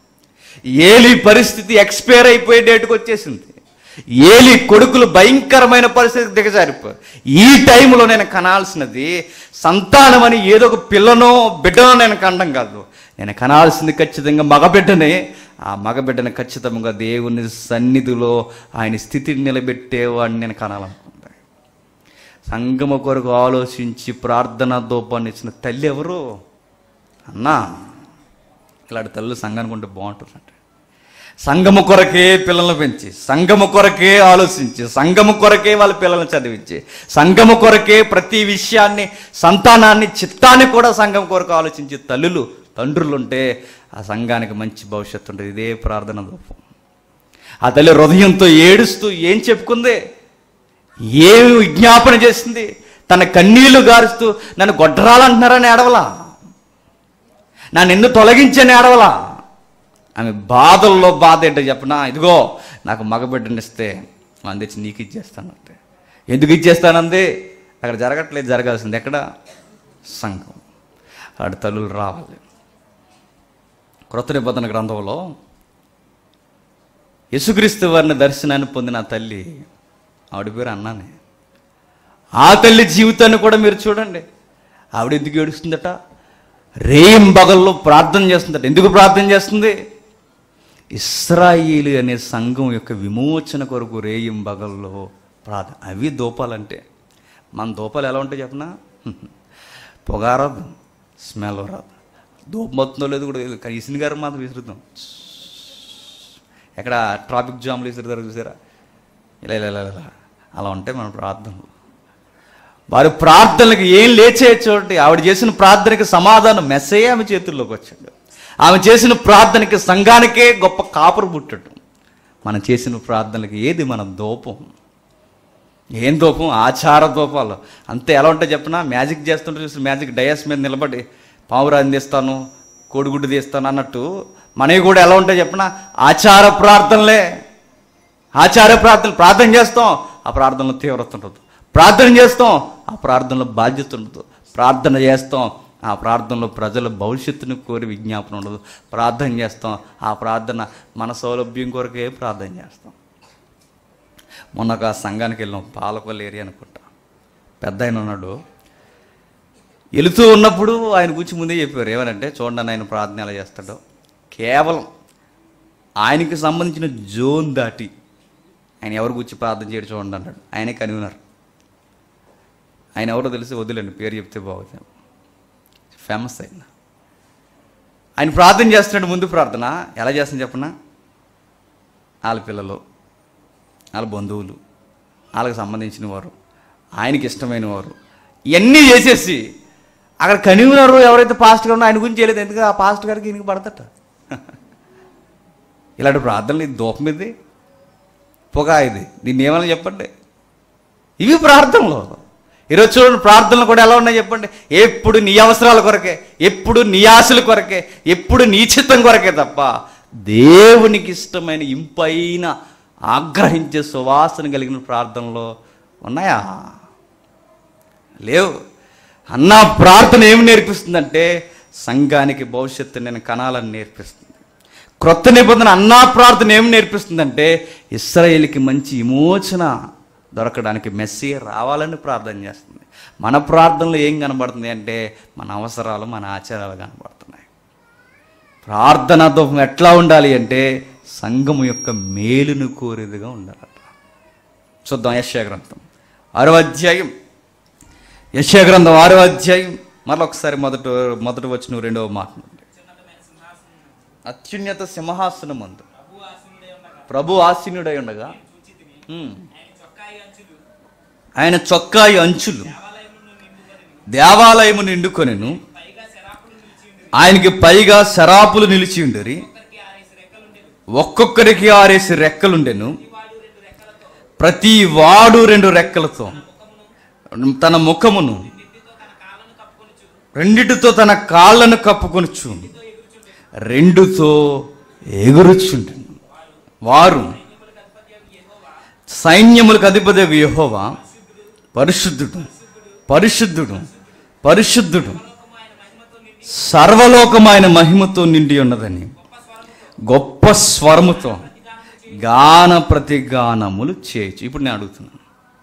ఏలి పరిస్థితి ఎక్స్పైర్ అయిపోయే డేట్కి వచ్చేసింది. ఏలి కొడుకులు భయంకరమైన పరిస్థితి దిగజారిపోయి, ఈ టైంలో నేను కనాల్సినది సంతానం అని ఏదో ఒక పిల్లనో బిడ్డనో నేను కనడం కాదు. నేను కనాల్సింది ఖచ్చితంగా మగబిడ్డనే. ఆ మగబిడ్డను ఖచ్చితంగా దేవుని సన్నిధిలో ఆయన స్థితిని నిలబెట్టేవాడిని నేను కనాలనుకుంది. సంగమ కొరకు ఆలోచించి ప్రార్థన ధూపాన్ని ఇచ్చిన తల్లి ఎవరు? అన్నా, ఇలాంటి తల్లి సంఘానికి ఉంటే బాగుంటుందంటే. సంఘము కొరకే పిల్లలను పెంచి, సంఘము కొరకే ఆలోచించి, సంఘము కొరకే వాళ్ళ పిల్లల్ని చదివించి, సంఘము కొరకే ప్రతి విషయాన్ని, సంతానాన్ని, చిత్తాన్ని కూడా సంఘం కొరకు ఆలోచించి తల్లులు, తండ్రులు ఉంటే ఆ సంఘానికి మంచి భవిష్యత్తు ఉంటుంది. ఇదే ప్రార్థన ధూపం. ఆ తల్లి హృదయంతో ఏడుస్తూ ఏం చెప్పుకుంది? ఏమి విజ్ఞాపన చేసింది? తన కన్నీళ్లు గారుస్తూ నన్ను గొడ్రాలంటున్నారని ఏడవలా, నన్ను ఎందుకు తొలగించని ఏడవలా. ఆమె బాధల్లో బాధ ఏంటో చెప్పనా? ఇదిగో నాకు మగబిడ్డనిస్తే మనం తెచ్చి నీకు ఇచ్చేస్తానంటే. ఎందుకు ఇచ్చేస్తానంది? అక్కడ జరగట్లేదు, జరగాల్సింది ఎక్కడ? సంఘం. ఆడ తల్లులు రావాలి. క్రొత్త నిబంధన గ్రంథంలో యేసుక్రీస్తు వారిని దర్శనాన్ని పొందిన ఆ తల్లి, ఆవిడ పేరు అన్నానే. ఆ తల్లి జీవితాన్ని కూడా మీరు చూడండి. ఆవిడ ఎందుకు ఏడుస్తుందట? రేయం బగల్లో ప్రార్థన చేస్తుందట. ఎందుకు ప్రార్థన చేస్తుంది? ఇశ్రాయేలు అనే సంఘం యొక్క విమోచన కొరకు రేయం బగల్లో ప్రార్థన. అవి దూపాలంటే. మన దూపాలు ఎలా ఉంటాయి చెప్పనా? పొగ రాదు, స్మెల్ రాదు, దూపం వస్తుందో లేదు కూడా తెలియదు. కానీ ఇసిన గారు మాత్రం విసురుతాం. ఎక్కడ ట్రాఫిక్ జామ్లు విసురుతారు చూసారా? ఇలా ఇలా ఇలా ఇలా అలా ఉంటాయి మన ప్రార్థనలు. వారి ప్రార్థనలకు ఏం లేచే చూడండి. ఆవిడ చేసిన ప్రార్థనకి సమాధానం మెస్సయ్య ఆమె చేతుల్లోకి వచ్చాడు. ఆమె చేసిన ప్రార్థనకి సంఘానికే గొప్ప కాపురు పుట్టాడు. మనం చేసిన ప్రార్థనలకి ఏది మన దూపం? ఏం దూపం? ఆచార దూపాలు అంతే. ఎలా ఉంటాయి చెప్పినా? మ్యాజిక్ చేస్తుంటే చూసి మ్యాజిక్ డయాస్ మీద నిలబడి పావురా అందిస్తాను, కోడిగుడ్డు తీస్తాను అన్నట్టు మనవి కూడా ఎలా ఉంటాయి చెప్పిన ఆచార ప్రార్థనలే. ఆచార ప్రార్థనలు ప్రార్థన చేస్తాం, ఆ ప్రార్థనలో తీవ్రత ఉండదు. ప్రార్థన చేస్తాం, ఆ ప్రార్థనలో బాధ్యత ఉండదు. ప్రార్థన చేస్తాం, ఆ ప్రార్థనలో ప్రజల భవిష్యత్తును కోరి విజ్ఞాపన ఉండదు. ప్రార్థన చేస్తాం, ఆ ప్రార్థన మన సౌలభ్యం కొరకే ప్రార్థన చేస్తాం. మొన్న ఒక సంఘానికి వెళ్ళాం, పాలకొల్లు ఏరియా అనుకుంటా. పెద్ద ఆయన ఉన్నాడు. వెళుతూ ఉన్నప్పుడు ఆయన గురించి ముందే చెప్పారు ఏమనంటే, చూడండి ఆయన ప్రార్థన ఎలా చేస్తాడో, కేవలం ఆయనకి సంబంధించిన జోన్ దాటి ఆయన ఎవరి గురించి ప్రార్థన చేయడం చూడండి అన్నాడు. ఆయనే కన్వీనర్. ఆయన ఎవరో తెలిసి వదిలేండి, పేరు చెప్తే బాగుంది, ఫేమస్ అయిన ఆయన ప్రార్థన చేస్తున్నాడు. ముందు ప్రార్థన ఎలా చేస్తాను చెప్పనా, వాళ్ళ పిల్లలు, వాళ్ళ బంధువులు, వాళ్ళకి సంబంధించిన వారు, ఆయనకి ఇష్టమైన వారు, ఇవన్నీ చేసేసి అక్కడ కన్వీనరు ఎవరైతే పాస్టర్ గారు ఆయన గురించి చేయలేదు. ఎందుకంటే ఆ పాస్టర్ గారికి ఈయనకి పడతట. ఇలాంటి ప్రార్థనలు, ఇది దూపం, ఇది పొగ, ఇది దీన్ని ఏమన్నా చెప్పండి. ఇవి ప్రార్థనలు. ఈరోజు చూడండి ప్రార్థనలు కూడా ఎలా ఉన్నాయి చెప్పండి. ఎప్పుడు నీ అవసరాల కొరకే, ఎప్పుడు నీ ఆశల కొరకే, ఎప్పుడు నీ చిత్తం కొరకే తప్ప దేవునికి ఇష్టమైన ఇంపైన ఆగ్రహించే సువాసన కలిగిన ప్రార్థనలు ఉన్నాయా? లేవు. అన్న ప్రార్థన ఏమి నేర్పిస్తుందంటే సంఘానికి భవిష్యత్తు నేను కనాలని నేర్పిస్తుంది. క్రొత్త నిబంధన అన్నా ప్రార్థన ఏమి నేర్పిస్తుందంటే ఇశ్రాయేలుకి మంచి విమోచన దొరకడానికి మెస్సీయా రావాలని ప్రార్థన చేస్తుంది. మన ప్రార్థనలో ఏం కనబడుతుంది అంటే మన అవసరాలు, మన ఆచారాలు కనబడుతున్నాయి. ప్రార్థన దూపం ఎట్లా ఉండాలి అంటే సంఘము యొక్క మేలును కోరేదిగా ఉండాలట. చూద్దాం యెషయా గ్రంథం ఆరో అధ్యాయం. యెషయా గ్రంథం ఆరో అధ్యాయం మరొకసారి ఒకసారి మొదట మొదటి వచ్చిన రెండవ మాట నుండి. అత్యున్నత సింహాసనమందు ప్రభు ఆసీనుడై ఉండగా ఆయన చొక్కాయి అంచులు దేవాలయము నిండుకొనెను, ఆయనకి పైగా శరాపులు నిలిచి ఉండరి, ఒక్కొక్కరికి ఆరేసి రెక్కలుండెను, ప్రతి వాడు రెండు రెక్కలతో తన ముఖమును రెండిటితో తన కాళ్ళను కప్పుకొనుచు రెండుతో ఎగురుచుండెను. వారు సైన్యములకు అధిపతి యెహోవా పరిశుద్ధుడు, పరిశుద్ధుడు, పరిశుద్ధుడు, సర్వలోకమైన మహిమతో నిండి ఉన్నదని గొప్ప స్వరముతో గాన ప్రతిగానములు చేయొచ్చు. ఇప్పుడు నేను అడుగుతున్నాను,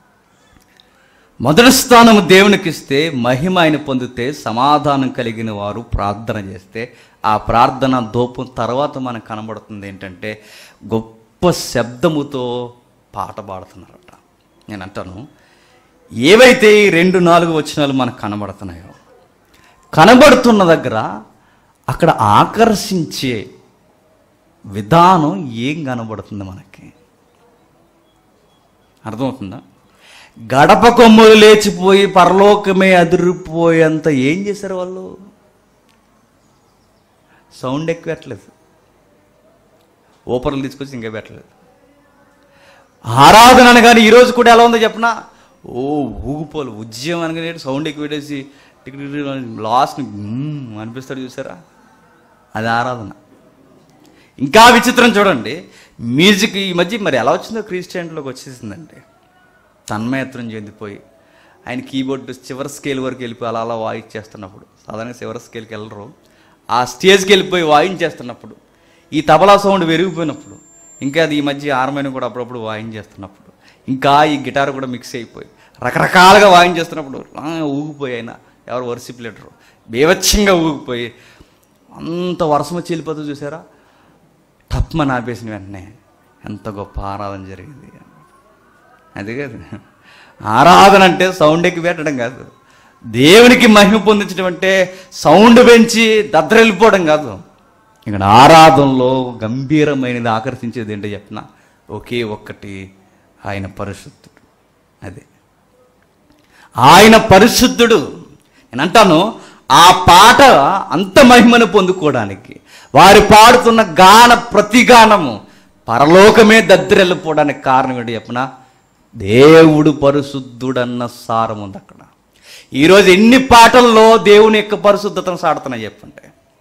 మొదటి స్థానము దేవునికి ఇస్తే, మహిమ ఆయన పొందితే, సమాధానం కలిగిన వారు ప్రార్థన చేస్తే ఆ ప్రార్థన దూపం తర్వాత మనకు కనబడుతుంది ఏంటంటే గొప్ప శబ్దముతో పాట పాడుతున్నారట. నేను అంటాను, ఏవైతే ఈ రెండు నాలుగు వచనాలు మనకు కనబడుతున్నాయో, కనబడుతున్న దగ్గర అక్కడ ఆకర్షించే విధానం ఏం కనబడుతుంది మనకి? అర్థమవుతుందా? గడప కొమ్ములు లేచిపోయి పరలోకమే అదిరిపోయేంత ఏం చేశారు వాళ్ళు? సౌండ్ ఎక్కువ పెట్టలేదు, ఓపర్లు తీసుకొచ్చి ఇంకా పెట్టలేదు. ఆరాధన అనగానే ఈరోజు కూడా ఎలా ఉందో చెప్పనా, ఓ ఊగిపోలు ఉద్యమం అనగానే సౌండ్ ఎక్కువ పెట్టేసి టికెట్ లాస్ట్ అనిపిస్తాడు, చూసారా? అది ఆరాధన. ఇంకా విచిత్రం చూడండి, మ్యూజిక్ ఈ మధ్య మరి ఎలా వచ్చిందో క్రిస్టియన్లోకి వచ్చేసిందంటే తన్మయత్రం చెందిపోయి ఆయన కీబోర్డ్ చివరి స్కేల్ వరకు వెళ్ళిపోయి అలా అలా వాయించేస్తున్నప్పుడు, సాధారణంగా చివరి స్కేల్కి వెళ్ళరు, ఆ స్టేజ్కి వెళ్ళిపోయి వాయించేస్తున్నప్పుడు, ఈ తబలా సౌండ్ పెరిగిపోయినప్పుడు, ఇంకా అది ఈ మధ్య ఆర్మైన కూడా అప్పుడప్పుడు వాయించేస్తున్నప్పుడు, ఇంకా ఈ గిటార్ కూడా మిక్స్ అయిపోయి రకరకాలుగా వాయించేస్తున్నప్పుడు ఊగిపోయి అయినా ఎవరు వర్షిప్ లీడరు బీభత్సంగా ఊగిపోయి అంత వర్షం వచ్చి వెళ్ళిపోతుంది, చూసారా? టప్మని ఆపేసిన వెంటనే ఎంత గొప్ప ఆరాధన జరిగింది. అది కాదు ఆరాధన అంటే సౌండ్ ఎక్కి పెట్టడం కాదు, దేవునికి మహిమ పొందించడం అంటే సౌండ్ పెంచి దద్దరెళ్ళిపోవడం కాదు. ఇక్కడ ఆరాధనలో గంభీరమైనది ఆకర్షించేది ఏంటో చెప్పిన ఒకే ఒక్కటి, ఆయన పరిశుద్ధుడు. అదే ఆయన పరిశుద్ధుడు. నేను అంటాను, ఆ పాట అంత మహిమను పొందుకోవడానికి వారు పాడుతున్న గాన ప్రతిగానము పరలోకమే దద్దరెళ్ళిపోవడానికి కారణం ఏంటి చెప్పిన దేవుడు పరిశుద్ధుడన్న సారం ఉంది అక్కడ. ఈరోజు ఎన్ని పాటల్లో దేవుని యొక్క పరిశుద్ధతను సాడుతున్నాయి చెప్పండి.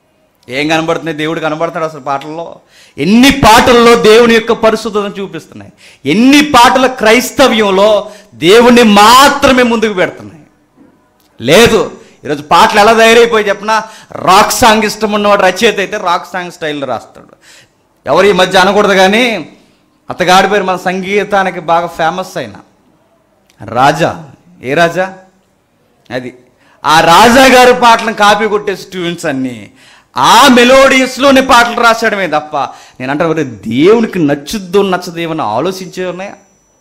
ఏం కనబడుతున్నాయి? దేవుడు కనబడుతున్నాడు అసలు పాటల్లో? ఎన్ని పాటల్లో దేవుని యొక్క పరిశుద్ధతను చూపిస్తున్నాయి? ఎన్ని పాటల క్రైస్తవ్యంలో దేవుణ్ణి మాత్రమే ముందుకు పెడుతున్నాయి? లేదు. ఈరోజు పాటలు ఎలా తయారైపోయి చెప్పినా, రాక్ సాంగ్ ఇష్టం ఉన్నవాడు రచయిత అయితే రాక్ సాంగ్ స్టైల్లో రాస్తాడు. ఎవరు ఈ మధ్య అనకూడదు కానీ అతగాడి పేరు మన సంగీతానికి బాగా ఫేమస్ అయిన రాజా. ఏ రాజా? అది ఆ రాజా గారి పాటలను కాపీ కొట్టే స్టూడెంట్స్ అన్నీ ఆ మెలోడియస్లోనే పాటలు రాశాడమే తప్ప, నేను అంటే దేవునికి నచ్చుద్దో నచ్చదేమని ఆలోచించే ఉన్నాయా?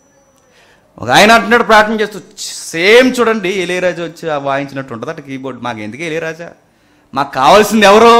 ఒక ఆయన అంటున్నాడు ప్రార్థన చేస్తూ, సేమ్ చూడండి ఇళయరాజా వచ్చి వాయించినట్టు ఉంటుంది అటు కీబోర్డ్. మాకు ఎందుకు ఇళయరాజా? మాకు కావాల్సింది ఎవరో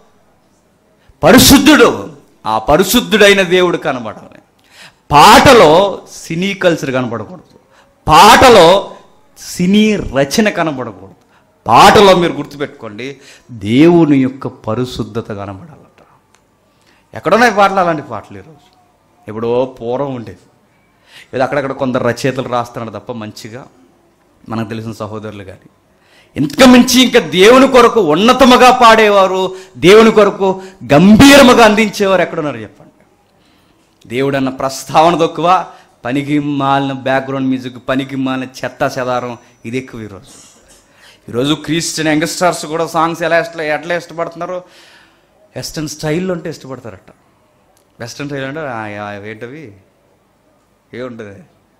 పరిశుద్ధుడు. ఆ పరిశుద్ధుడైన దేవుడు కనబడాలి. పాటలో సినీ కల్చర్ కనబడకూడదు, పాటలో సినీ రచన కనబడకూడదు. పాటలో మీరు గుర్తుపెట్టుకోండి, దేవుని యొక్క పరిశుద్ధత కనబడాలట. ఎక్కడున్నాయి పాటలు? అలాంటి పాటలు ఈరోజు ఎప్పుడో పూర్వం ఉండేది. ఏదో అక్కడక్కడ కొందరు రచయితలు రాస్తున్నారు తప్ప మంచిగా మనకు తెలిసిన సహోదరులు కానీ ఇంతకు మించి ఇంకా దేవుని కొరకు ఉన్నతముగా పాడేవారు, దేవుని కొరకు గంభీరముగా అందించేవారు ఎక్కడున్నారు చెప్పండి? దేవుడు అన్న ప్రస్తావన తక్కువ, పనికి మాలిన బ్యాక్గ్రౌండ్ మ్యూజిక్, పనికి మాలిన చెత్త చెదారం ఇది ఎక్కువ ఈరోజు. ఈరోజు క్రిస్టియన్ యంగ్స్టర్స్ కూడా సాంగ్స్ ఎలా ఇష్ట ఎట్లా ఇష్టపడుతున్నారు? వెస్ట్రన్ స్టైల్లో అంటే ఇష్టపడతారట. వెస్ట్రన్ స్టైల్ అంటే ఏంటవి ఏముంటుంది?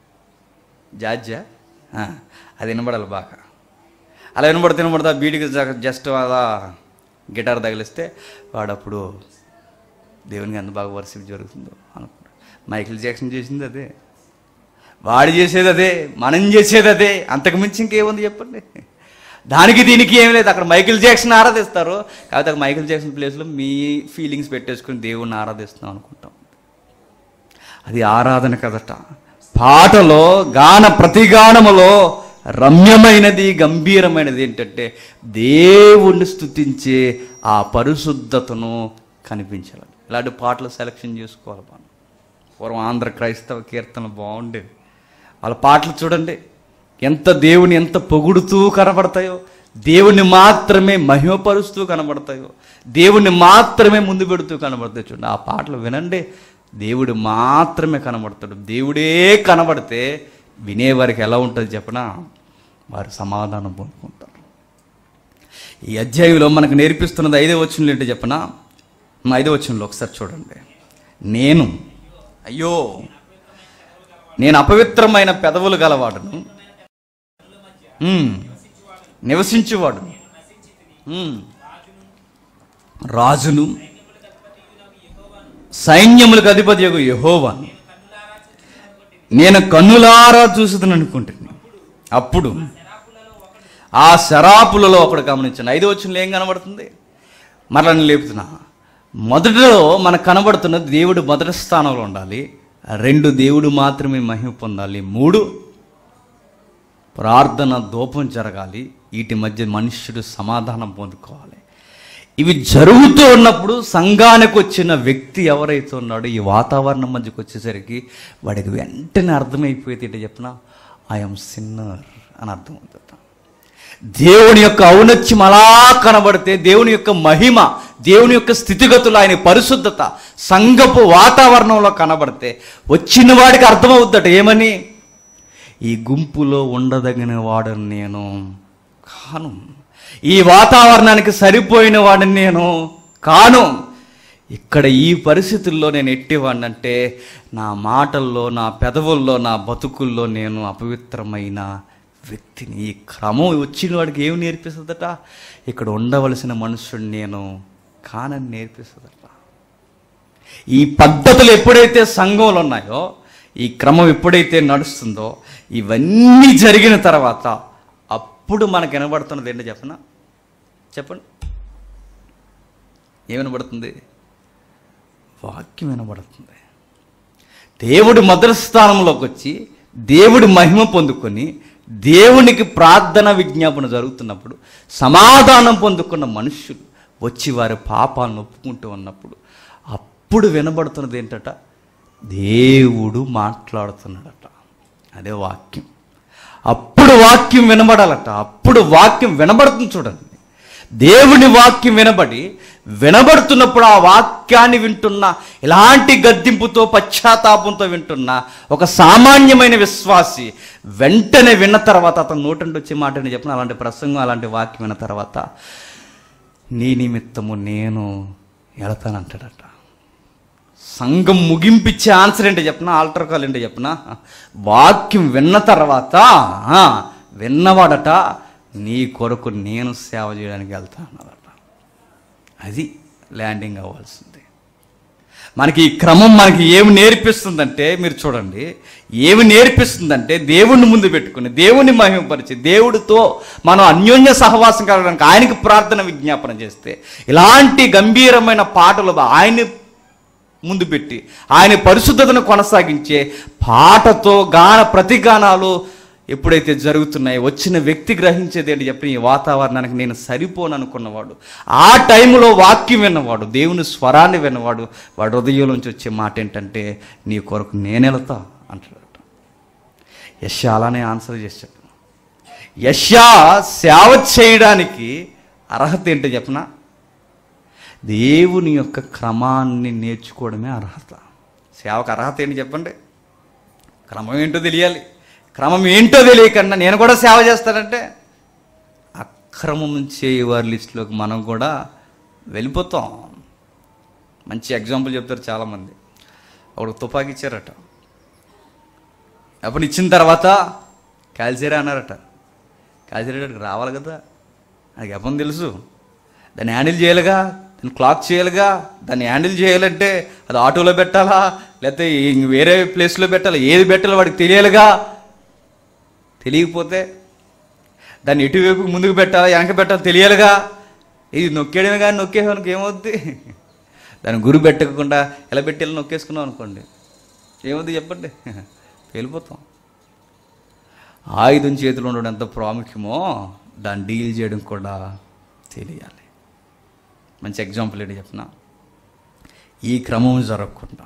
జాజ్జా అది వినబడాలి బాగా. అలా వినబడితే వినబడతా బీడికి జస్ట్ అలా గిటార్ తగిలిస్తే వాడప్పుడు దేవునికి ఎంత బాగా వర్షిప్ జరుగుతుందో అనుకుంటా. మైకిల్ జాక్సన్ చేసింది అదే, వాడు చేసేది అదే, మనం చేసేది అదే. అంతకుమించి ఇంకేముంది చెప్పండి? దానికి దీనికి ఏం లేదు. అక్కడ మైకిల్ జాక్సన్ ఆరాధిస్తారు, కాబట్టి అక్కడ మైకిల్ జాక్సన్ ప్లేస్లో మీ ఫీలింగ్స్ పెట్టేసుకుని దేవుణ్ణి ఆరాధిస్తున్నాం అనుకుంటాం. అది ఆరాధన కదట. పాటలో గాన ప్రతిగానములో రమ్యమైనది, గంభీరమైనది ఏంటంటే దేవుణ్ణి స్తుతించే ఆ పరిశుద్ధతను కనిపించాలి. ఇలాంటి పాటలు సెలక్షన్ చేసుకోవాలి మనం. పూర్వం ఆంధ్ర క్రైస్తవ కీర్తనలు బాగుండేవి. వాళ్ళ పాటలు చూడండి ఎంత దేవుని ఎంత పొగుడుతూ కనబడతాయో, దేవుణ్ణి మాత్రమే మహిమపరుస్తూ కనబడతాయో, దేవుణ్ణి మాత్రమే ముందు పెడుతూ కనబడతాయి. చూడండి ఆ పాటలు వినండి, దేవుడు మాత్రమే కనబడతాడు. దేవుడే కనబడితే వినేవారికి ఎలా ఉంటుంది చెప్పనా? వారు సమాధానం పొందుకుంటారు. ఈ అధ్యాయంలో మనకు నేర్పిస్తున్నది ఐదో వచనంలో ఏంటో చెప్పనా? ఐదో వచనంలో ఒకసారి చూడండి. నేను అయ్యో నేను అపవిత్రమైన పెదవులు గలవాడును, నివసించేవాడు, రాజును సైన్యములకు అధిపతి యొక్క యెహోవాను నేను కన్నులారా చూసుదని అనుకుంటున్నాను. అప్పుడు ఆ శరాపులలో ఒకడు గమనించాను. ఐదో వచనంలో ఏం కనబడుతుంది? మరలా నేను లేపుతున్నా. మొదటిలో మనకు కనబడుతున్న దేవుడు మొదటి స్థానంలో ఉండాలి. రెండు, దేవుడు మాత్రమే మహిమ పొందాలి. మూడు, ప్రార్థన ధూపం జరగాలి. వీటి మధ్య మనుష్యుడు సమాధానం పొందుకోవాలి. ఇవి జరుగుతూ ఉన్నప్పుడు సంఘానికి వచ్చిన వ్యక్తి ఎవరైతే ఉన్నాడో ఈ వాతావరణం మధ్యకి వచ్చేసరికి వాడికి వెంటనే అర్థమైపోయేది ఏంటో చెప్పిన ఐఎమ్ సిన్నర్ అని అర్థమవుతుంది. దేవుని యొక్క ఔన్నత్యం అలా కనబడితే, దేవుని యొక్క మహిమ, దేవుని యొక్క స్థితిగతులు, ఆయన పరిశుద్ధత సంఘపు వాతావరణంలో కనబడితే వచ్చిన వాడికి అర్థమవుద్దట ఏమని? ఈ గుంపులో ఉండదగిన వాడని నేను కాను, ఈ వాతావరణానికి సరిపోయిన వాడిని నేను కాను. ఇక్కడ ఈ పరిస్థితుల్లో నేను ఎట్టివాడిని అంటే నా మాటల్లో, నా పెదవుల్లో, నా బతుకుల్లో నేను అపవిత్రమైన వ్యక్తిని. ఈ క్రమం వచ్చిన వాడికి ఏమి నేర్పిస్తుందట? ఇక్కడ ఉండవలసిన మనుషుడు నేను కానని నేర్పిస్తుందట. ఈ పద్ధతులు ఎప్పుడైతే సంఘంలో ఉన్నాయో, ఈ క్రమం ఎప్పుడైతే నడుస్తుందో, ఇవన్నీ జరిగిన తర్వాత అప్పుడు మనకు వినబడుతున్నది ఏంటో చెప్పనా? చెప్పండి, ఏం వినబడుతుంది? వాక్యం వినబడుతుంది. దేవుడి మొదటి స్థానంలోకి వచ్చి దేవుడి మహిమ పొందుకొని దేవునికి ప్రార్థన విజ్ఞాపన జరుగుతున్నప్పుడు సమాధానం పొందుకున్న మనుషులు వచ్చి వారి పాపాలను ఒప్పుకుంటూ ఉన్నప్పుడు అప్పుడు వినబడుతున్నది ఏంటట? దేవుడు మాట్లాడుతున్నాడట. అదే వాక్యం. అప్పుడు వాక్యం వినబడాలట. అప్పుడు వాక్యం వినబడుతుంది. చూడండి, దేవుని వాక్యం వినబడి వినబడుతున్నప్పుడు ఆ వాక్యాన్ని వింటున్న, ఇలాంటి గద్దింపుతో పశ్చాత్తాపంతో వింటున్న ఒక సామాన్యమైన విశ్వాసి వెంటనే విన్న తర్వాత అతను నోటండి వచ్చే మాటని చెప్పిన అలాంటి ప్రసంగం, అలాంటి వాక్యం విన్న తర్వాత నీ నిమిత్తము నేను వెళతానంటాడట. సంఘం ముగింపిచ్చే ఆన్సర్ ఏంటో చెప్పిన, ఆల్టర్ కాల్ ఏంటో చెప్పిన, వాక్యం విన్న తర్వాత విన్నవాడట నీ కొరకు నేను సేవ చేయడానికి వెళ్తా అన్నదట. అది ల్యాండింగ్ అవ్వాల్సింది. మనకి ఈ క్రమం మనకి ఏమి నేర్పిస్తుందంటే, మీరు చూడండి, ఏమి నేర్పిస్తుందంటే దేవుణ్ణి ముందు పెట్టుకుని దేవుణ్ణి మహిమపరిచి దేవుడితో మనం అన్యోన్య సహవాసం కలగడానికి ఆయనకి ప్రార్థన విజ్ఞాపన చేస్తే, ఇలాంటి గంభీరమైన పాటలు ఆయన్ని ముందు పెట్టి ఆయన పరిశుద్ధతను కొనసాగించే పాటతో గాన ప్రతిగానాలు ఎప్పుడైతే జరుగుతున్నాయో వచ్చిన వ్యక్తి గ్రహించేది ఏంటి చెప్పి, ఈ వాతావరణానికి నేను సరిపోను అనుకున్నవాడు, ఆ టైంలో వాక్యం విన్నవాడు, దేవుని స్వరాన్ని విన్నవాడు, వాడు హృదయంలోంచి వచ్చే మాట ఏంటంటే నీ కొరకు నేను వెళతా అంటాడట. యెషయా అలానే ఆన్సర్ చేశాడు. యెషయా సేవ చేయడానికి అర్హత ఏంటో చెప్పనా, దేవుని యొక్క క్రమాన్ని నేర్చుకోవడమే అర్హత. సేవకు అర్హత ఏంటి చెప్పండి? క్రమం ఏంటో తెలియాలి. క్రమం ఏంటో తెలియకుండా నేను కూడా సేవ చేస్తానంటే అక్రమం చేయవారి లిస్టులోకి మనం కూడా వెళ్ళిపోతాం. మంచి ఎగ్జాంపుల్ చెప్తారు చాలామంది. ఒకడు తుపాకీ ఇచ్చారట, అప్పుడు ఇచ్చిన తర్వాత కాల్చేరా అన్నారట. కాల్చేరేటకి రావాలి కదా, నాకు ఎప్పని తెలుసు, దాన్ని హ్యాండిల్ చేయాలిగా, దాన్ని క్లాక్ చేయాలిగా, దాన్ని హ్యాండిల్ చేయాలంటే అది ఆటోలో పెట్టాలా లేకపోతే వేరే ప్లేస్లో పెట్టాలా, ఏది పెట్టాలో వాడికి తెలియాలిగా. తెలియకపోతే దాన్ని ఎటువైపు ముందుకు పెట్టాలా వెనక పెట్టాలో తెలియాలిగా. ఇది నొక్కేయడమే కానీ నొక్కేవానికి ఏమవుద్ది? దాన్ని గురి పెట్టకుండా ఎలా పెట్టి వెళ్ళి నొక్కేసుకున్నాం అనుకోండి, ఏమవుద్ది చెప్పండి? వెళ్ళిపోతాం. ఆయుధం చేతిలో ఉండడం ఎంత ప్రాముఖ్యమో దాన్ని డీల్ చేయడం కూడా తెలియాలి. మంచి ఎగ్జాంపుల్ ఏంటి చెప్పిన, ఈ క్రమం జరగకుండా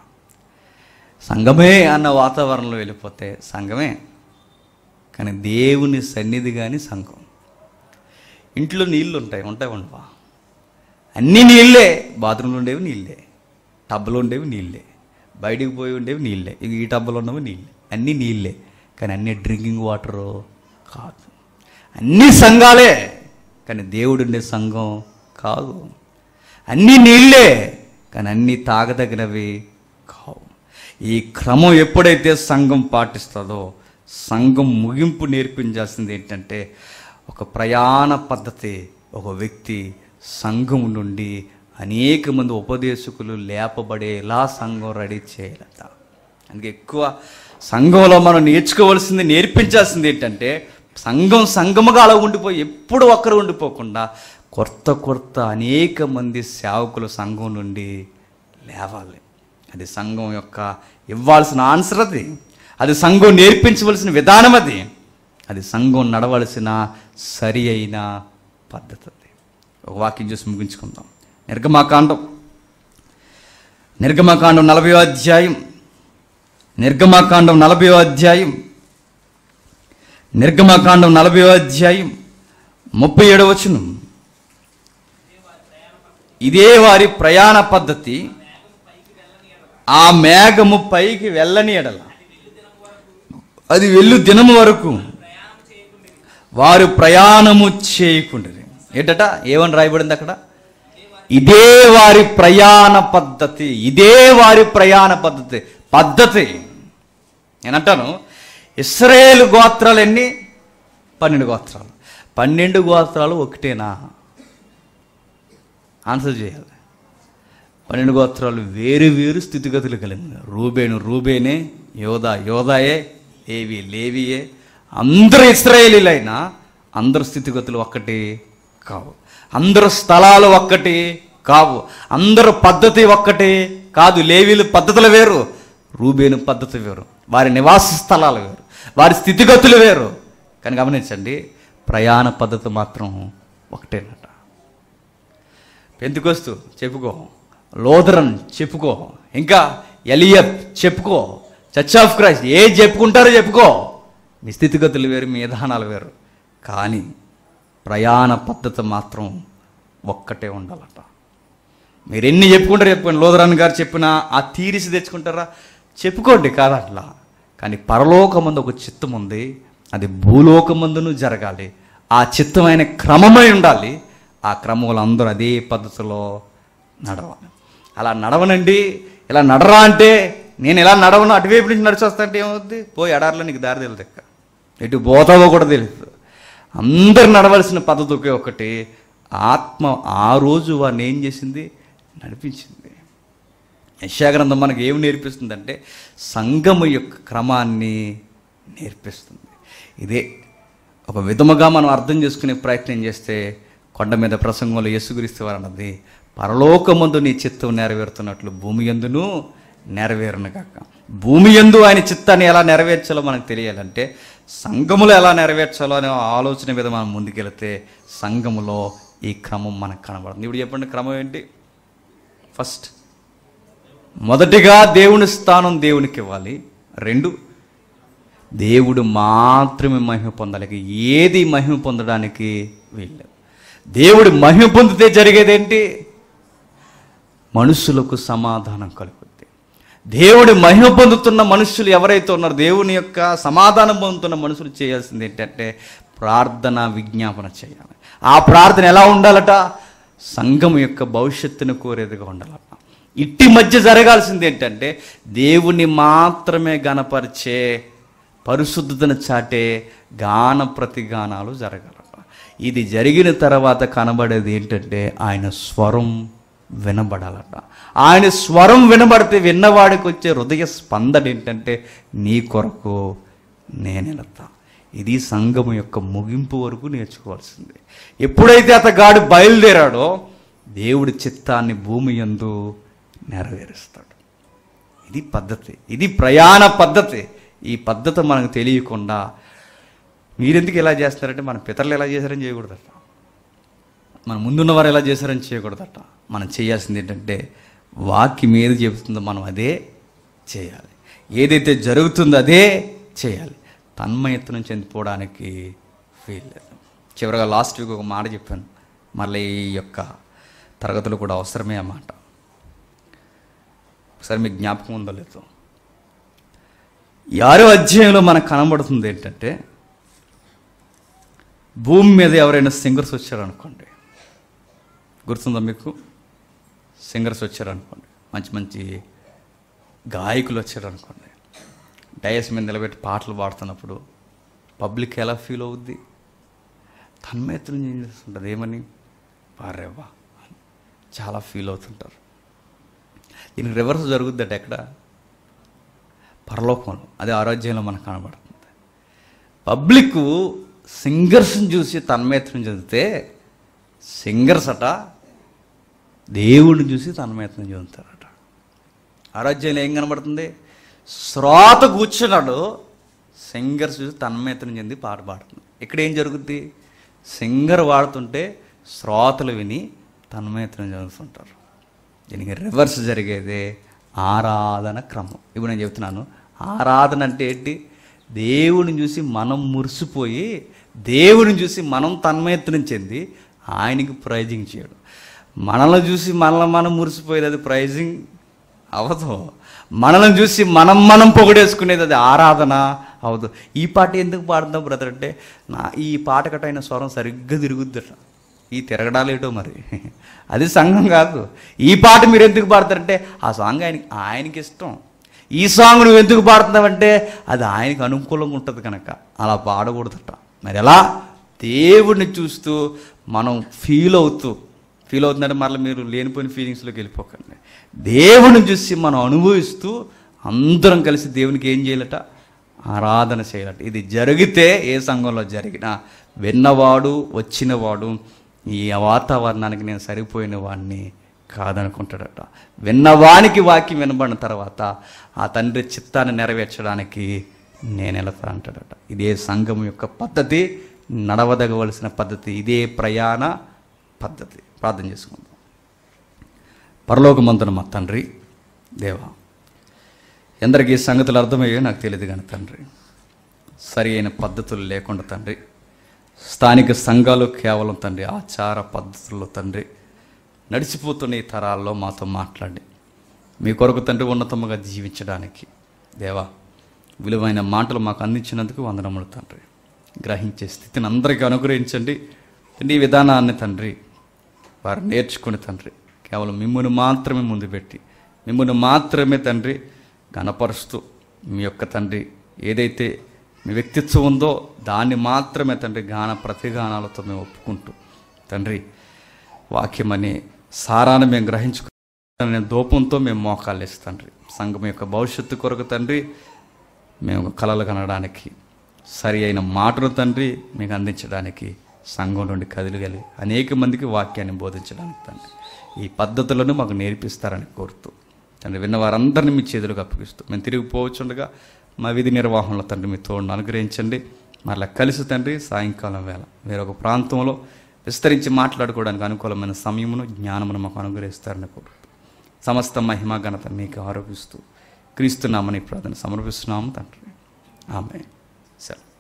సంఘమే అన్న వాతావరణంలో వెళ్ళిపోతే సంఘమే, కానీ దేవుని సన్నిధి కానీ సంఘం. ఇంట్లో నీళ్ళు ఉంటాయి ఉంటాయి ఉండవా? అన్నీ నీళ్ళే, బాత్రూంలో ఉండేవి నీళ్ళే, టబ్లో ఉండేవి నీళ్ళే, బయటికి పోయి ఉండేవి నీళ్ళే, ఇక ఈ టబ్లో ఉన్నవి నీళ్ళే, అన్నీ నీళ్ళే. కానీ అన్నీ డ్రింకింగ్ వాటరు కాదు. అన్నీ సంఘాలే, కానీ దేవుడు ఉండే సంఘం కాదు. అన్నీ నీళ్ళే, కానీ అన్నీ తాగదగినవి కావు. ఈ క్రమం ఎప్పుడైతే సంఘం పాటిస్తుందో, సంఘం ముగింపు నేర్పించాల్సింది ఏంటంటే ఒక ప్రయాణ పద్ధతి. ఒక వ్యక్తి సంఘం నుండి అనేక మంది ఉపదేశకులు లేపబడేలా సంఘం రెడీ చేయాలట. అందుకే ఎక్కువ సంఘంలో మనం నేర్చుకోవాల్సింది, నేర్పించాల్సింది ఏంటంటే సంఘం సంఘముగా అలా ఉండిపోయి ఎప్పుడు ఒక్కరు ఉండిపోకుండా కొత్త కొత్త అనేక మంది సేవకులు సంఘం నుండి లేవాలి. అది సంఘం యొక్క ఇవ్వాల్సిన ఆన్సర్, అది అది సంఘం నేర్పించవలసిన విధానం, అది అది సంఘం నడవలసిన సరి అయిన పద్ధతి. అది ఒక వాక్యం చూసి ముగించుకుందాం. నిర్గమాకాండం నిర్గమాకాండం నలభై అధ్యాయం నిర్గమాకాండం నలభై అధ్యాయం నిర్గమాకాండం నలభై అధ్యాయం ముప్పై ఏడవ వచనం. ఇదే వారి ప్రయాణ పద్ధతి, ఆ మేఘము పైకి వెళ్ళని ఎడల అది వెళ్ళు దినము వరకు వారు ప్రయాణము చేయకుండారు. ఏంటట? ఏమని రాయబడింది అక్కడ? ఇదే వారి ప్రయాణ పద్ధతి, ఇదే వారి ప్రయాణ పద్ధతి పద్ధతి నేనంటాను. ఇశ్రాయేలు గోత్రాలు ఎన్ని? పన్నెండు గోత్రాలు. పన్నెండు గోత్రాలు ఒకటేనా? ఆన్సర్ చేయాలి. పన్నెండు గోత్రాలు వేరు వేరు స్థితిగతులు కలిగిన. రూబేను రూబేనే, యోధా యోధాయే, లేవి లేవియే. అందరూ ఇశ్రాయేలీలైనా అందరు స్థితిగతులు ఒక్కటి కావు, అందరు స్థలాలు ఒక్కటి కావు, అందరు పద్ధతి ఒక్కటి కాదు. లేవీలు పద్ధతులు వేరు, రూబేను పద్ధతి వేరు, వారి నివాస స్థలాలు వేరు, వారి స్థితిగతులు వేరు. కానీ గమనించండి, ప్రయాణ పద్ధతి మాత్రం ఒకటేనట. పెంతెకొస్తు చెప్పుకో, లోథరన్ చెప్పుకో, ఇంకా ఎలియప్ చెప్పుకో, చర్చ్ ఆఫ్ క్రైస్ట్ ఏది చెప్పుకుంటారో చెప్పుకో, మీ స్థితిగతులు వేరు, మీ విధానాలు వేరు, కానీ ప్రయాణ పద్ధతి మాత్రం ఒక్కటే ఉండాలట. మీరు ఎన్ని చెప్పుకుంటారు చెప్పుకోండి. లోదరాన్ గారు చెప్పిన ఆ తీరిసి తెచ్చుకుంటారా, చెప్పుకోండి, కాదు అట్లా. కానీ పరలోకమందు ఒక చిత్తం ఉంది, అది భూలోకమందును జరగాలి. ఆ చిత్తమైన క్రమమై ఉండాలి. ఆ క్రమంలో అందరూ అదే పద్ధతిలో నడవాలి. అలా నడవనండి, ఇలా నడరా అంటే నేను ఎలా నడవను, అటువైపు నుంచి నడిచి వస్తా అంటే ఏమవుద్ది? పోయి ఎడారిలో నీకు దారి తెలియదు, ఎక్క ఎటు పోతావో కూడా తెలియదు. అందరు నడవలసిన పద్ధతి ఒకే ఒకటి. ఆత్మ ఆ రోజు వారిని ఏం చేసింది? నడిపించింది. యెషయా గ్రంథం మనకు ఏమి నేర్పిస్తుందంటే సంఘము యొక్క క్రమాన్ని నేర్పిస్తుంది. ఇదే ఒక విధముగా మనం అర్థం చేసుకునే ప్రయత్నం చేస్తే కొండ మీద ప్రసంగంలో యేసుక్రీస్తు వారు అన్నది, పరలోకమందు నీ చిత్తం నెరవేరుతున్నట్లు భూమి యందును నెరవేరును కాక. భూమి యందు ఆయన చిత్తాన్ని ఎలా నెరవేర్చాలో మనకు తెలియాలంటే సంఘములో ఎలా నెరవేర్చాలో అనే ఆలోచన మీద మనం ముందుకెళ్తే సంఘములో ఈ క్రమం మనకు కనబడుతుంది. ఇప్పుడు చెప్పండి, క్రమం ఏంటి? ఫస్ట్, మొదటిగా దేవుని స్థానం దేవునికి ఇవ్వాలి. రెండు, దేవుడు మాత్రమే మహిమ పొందాలి. ఏది మహిమ పొందడానికి వీల్లేదు. దేవుడు మహిమ పొందితే జరిగేదేంటి? మనుషులకు సమాధానం కలుగుతుంది. దేవుడు మహిమ పొందుతున్న మనుషులు ఎవరైతే ఉన్నారో, దేవుని యొక్క సమాధానం పొందుతున్న మనుషులు చేయాల్సింది ఏంటంటే ప్రార్థన, విజ్ఞాపన చేయాలి. ఆ ప్రార్థన ఎలా ఉండాలట? సంఘం యొక్క భవిష్యత్తును కోరేదిగా ఉండాలట. ఇట్టి మధ్య జరగాల్సింది ఏంటంటే దేవుని మాత్రమే గణపరిచే, పరిశుద్ధతను చాటే గాన ప్రతిగానాలు జరగాలట. ఇది జరిగిన తర్వాత కనబడేది ఏంటంటే ఆయన స్వరం వినబడాలట. ఆయన స్వరం వినబడితే విన్నవాడికి వచ్చే హృదయ స్పందన ఏంటంటే నీ కొరకు నేనెళతా. ఇది సంఘము యొక్క ముగింపు వరకు నేర్చుకోవాల్సింది. ఎప్పుడైతే అతగాడు బయలుదేరాడో దేవుడి చిత్తాన్ని భూమి యందు నెరవేరుస్తాడు. ఇది పద్ధతి, ఇది ప్రయాణ పద్ధతి. ఈ పద్ధతి మనకు తెలియకుండా మీరెందుకు ఎలా చేస్తారంటే మన పితరులు ఎలా చేశారని చేయకూడదట, మన ముందున్నవారు ఎలా చేశారని చేయకూడదట. మనం చేయాల్సింది ఏంటంటే వాక్యం ఏది చెబుతుందో మనం అదే చేయాలి. ఏదైతే జరుగుతుందో అదే చేయాలి. తన్మయత్నం చెందిపోవడానికి వీల్లేదు. చివరిగా లాస్ట్ వీక్ ఒక మాట చెప్పాను, మళ్ళీ ఈ యొక్క తరగతులు కూడా అవసరమే ఆ మాట. ఒకసారి మీకు జ్ఞాపకం ఉందో లేదో, ఆరో అధ్యాయంలో మనకు కనబడుతుంది ఏంటంటే భూమి మీద ఎవరైనా సింగర్స్ వచ్చారనుకోండి, గుర్తుందా మీకు? సింగర్స్ వచ్చారనుకోండి, మంచి మంచి గాయకులు వచ్చారనుకోండి, డయస్ మీద నిలబెట్టి పాటలు పాడుతున్నప్పుడు పబ్లిక్ ఎలా ఫీల్ అవుద్ది? తన్మయత్వం ఏం చేస్తుంటుంది? ఏమని? పారేవా అని చాలా ఫీల్ అవుతుంటారు. దీనికి రివర్స్ జరుగుద్దట ఎక్కడ? పరలోకంలో. అదే ఆరోగ్యంలో మనకు కనబడుతుంది. పబ్లిక్ సింగర్స్ని చూసి తన్మయత్వం చెందితే సింగర్స్ అట దేవుడిని చూసి తన్మయత్నం చెందుతారట. ఆరోగ్యంలో ఏం కనబడుతుంది? శ్రోత కూర్చున్నాడు, సింగర్స్ చూసి తన్మయత్నం చెంది పాట పాడుతుంది. ఇక్కడ ఏం జరుగుద్ది? సింగర్ వాడుతుంటే శ్రోతలు విని తన్మయత్నం చెందుతుంటారు. దీనికి రివర్స్ జరిగేదే ఆరాధన క్రమం. ఇప్పుడు నేను చెప్తున్నాను, ఆరాధన అంటే ఏంటి? దేవుడిని చూసి మనం మురిసిపోయి, దేవుడిని చూసి మనం తన్మయత్నం చెంది ఆయనకి ప్రైజింగ్ చేయడం. మనల్ని చూసి మనల్ని మనం మురిసిపోయేది అది ప్రైజింగ్ అవదు. మనల్ని చూసి మనం మనం పొగడేసుకునేది అది ఆరాధన అవదు. ఈ పాట ఎందుకు పాడుతున్నావు బ్రదర్ అంటే, నా ఈ పాట కట్టైన స్వరం సరిగ్గా తిరుగుద్దట. ఈ తిరగడాలేటో మరి అది సంఘం కాదు. ఈ పాట మీరు ఎందుకు పాడతారంటే ఆ సాంగ్ ఆయనకి ఆయనకి ఇష్టం. ఈ సాంగ్ నువ్వు ఎందుకు పాడుతున్నావంటే అది ఆయనకి అనుకూలంగా ఉంటుంది కనుక అలా పాడకూడదట. మరి ఎలా? దేవుడిని చూస్తూ మనం ఫీల్ అవుతూ ఫీల్ అవుతుందంటే మరలా మీరు లేనిపోయిన ఫీలింగ్స్లోకి వెళ్ళిపోకండి. దేవుడిని చూసి మనం అనుభవిస్తూ అందరం కలిసి దేవునికి ఏం చేయాలట? ఆరాధన చేయాలట. ఇది జరిగితే ఏ సంఘంలో జరిగినా విన్నవాడు వచ్చినవాడు ఈ వాతావరణానికి నేను సరిపోయిన వాడిని కాదనుకుంటాడట. విన్నవానికి వాక్యం వినబడిన తర్వాత ఆ తండ్రి చిత్తాన్ని నెరవేర్చడానికి నేను వెళతా అంటాడట. ఇదే సంఘం యొక్క పద్ధతి, నడవదగవలసిన పద్ధతి, ఇదే ప్రయాణ పద్ధతి. ప్రార్థన చేసుకుందాం. పరలోకమందున మా తండ్రి దేవా, ఎందరికీ ఈ సంగతులు అర్థమయ్యో నాకు తెలియదు కానీ తండ్రి, సరి అయిన పద్ధతులు లేకుండా తండ్రి స్థానిక సంఘాలు కేవలం తండ్రి ఆచార పద్ధతుల్లో తండ్రి నడిచిపోతున్న ఈ తరాల్లో మాతో మాట్లాడి మీ కొరకు తండ్రి ఉన్నతముగా జీవించడానికి దేవా విలువైన మాటలు మాకు అందించినందుకు వందనములు తండ్రి. గ్రహించే స్థితిని అందరికీ అనుగ్రహించండి. నీ విధానాన్ని తండ్రి వారు నేర్చుకుని తండ్రి కేవలం మిమ్మును మాత్రమే ముందు పెట్టి మిమ్మును మాత్రమే తండ్రి గణపరుస్తూ మీ యొక్క తండ్రి ఏదైతే మీ వ్యక్తిత్వం ఉందో దాన్ని మాత్రమే తండ్రి గాన ప్రతిగానాలతో మేము ఒప్పుకుంటూ తండ్రి వాక్యమని సారాన్ని మేము గ్రహించుకునే దూపంతో మేము మోకాళ్ళు వేసి తండ్రి సంఘం యొక్క భవిష్యత్తు కొరకు తండ్రి మేము కలలు కనడానికి సరి అయిన మాటను తండ్రి మీకు అందించడానికి సంఘం నుండి కదిలిగలి అనేక మందికి వాక్యాన్ని బోధించడానికి తండ్రి ఈ పద్ధతులను మాకు నేర్పిస్తారని కోరుతూ తండ్రి విన్న వారందరినీ మీ చేతులకు అప్పగిస్తూ మేము తిరిగి పోవచ్చుండగా మా విధి నిర్వాహంలో తండ్రి మీ తోడును అనుగ్రహించండి. మరలా కలిసి తండ్రి సాయంకాలం వేళ వేరొక ప్రాంతంలో విస్తరించి మాట్లాడుకోవడానికి అనుకూలమైన సమయమును జ్ఞానమును మాకు అనుగ్రహిస్తారని కోరుతూ సమస్త మహిమ ఘనత మీకు ఆరోపిస్తూ క్రీస్తునామని ప్రార్థన సమర్పిస్తున్నాము తండ్రి. ఆమేన్. సరే.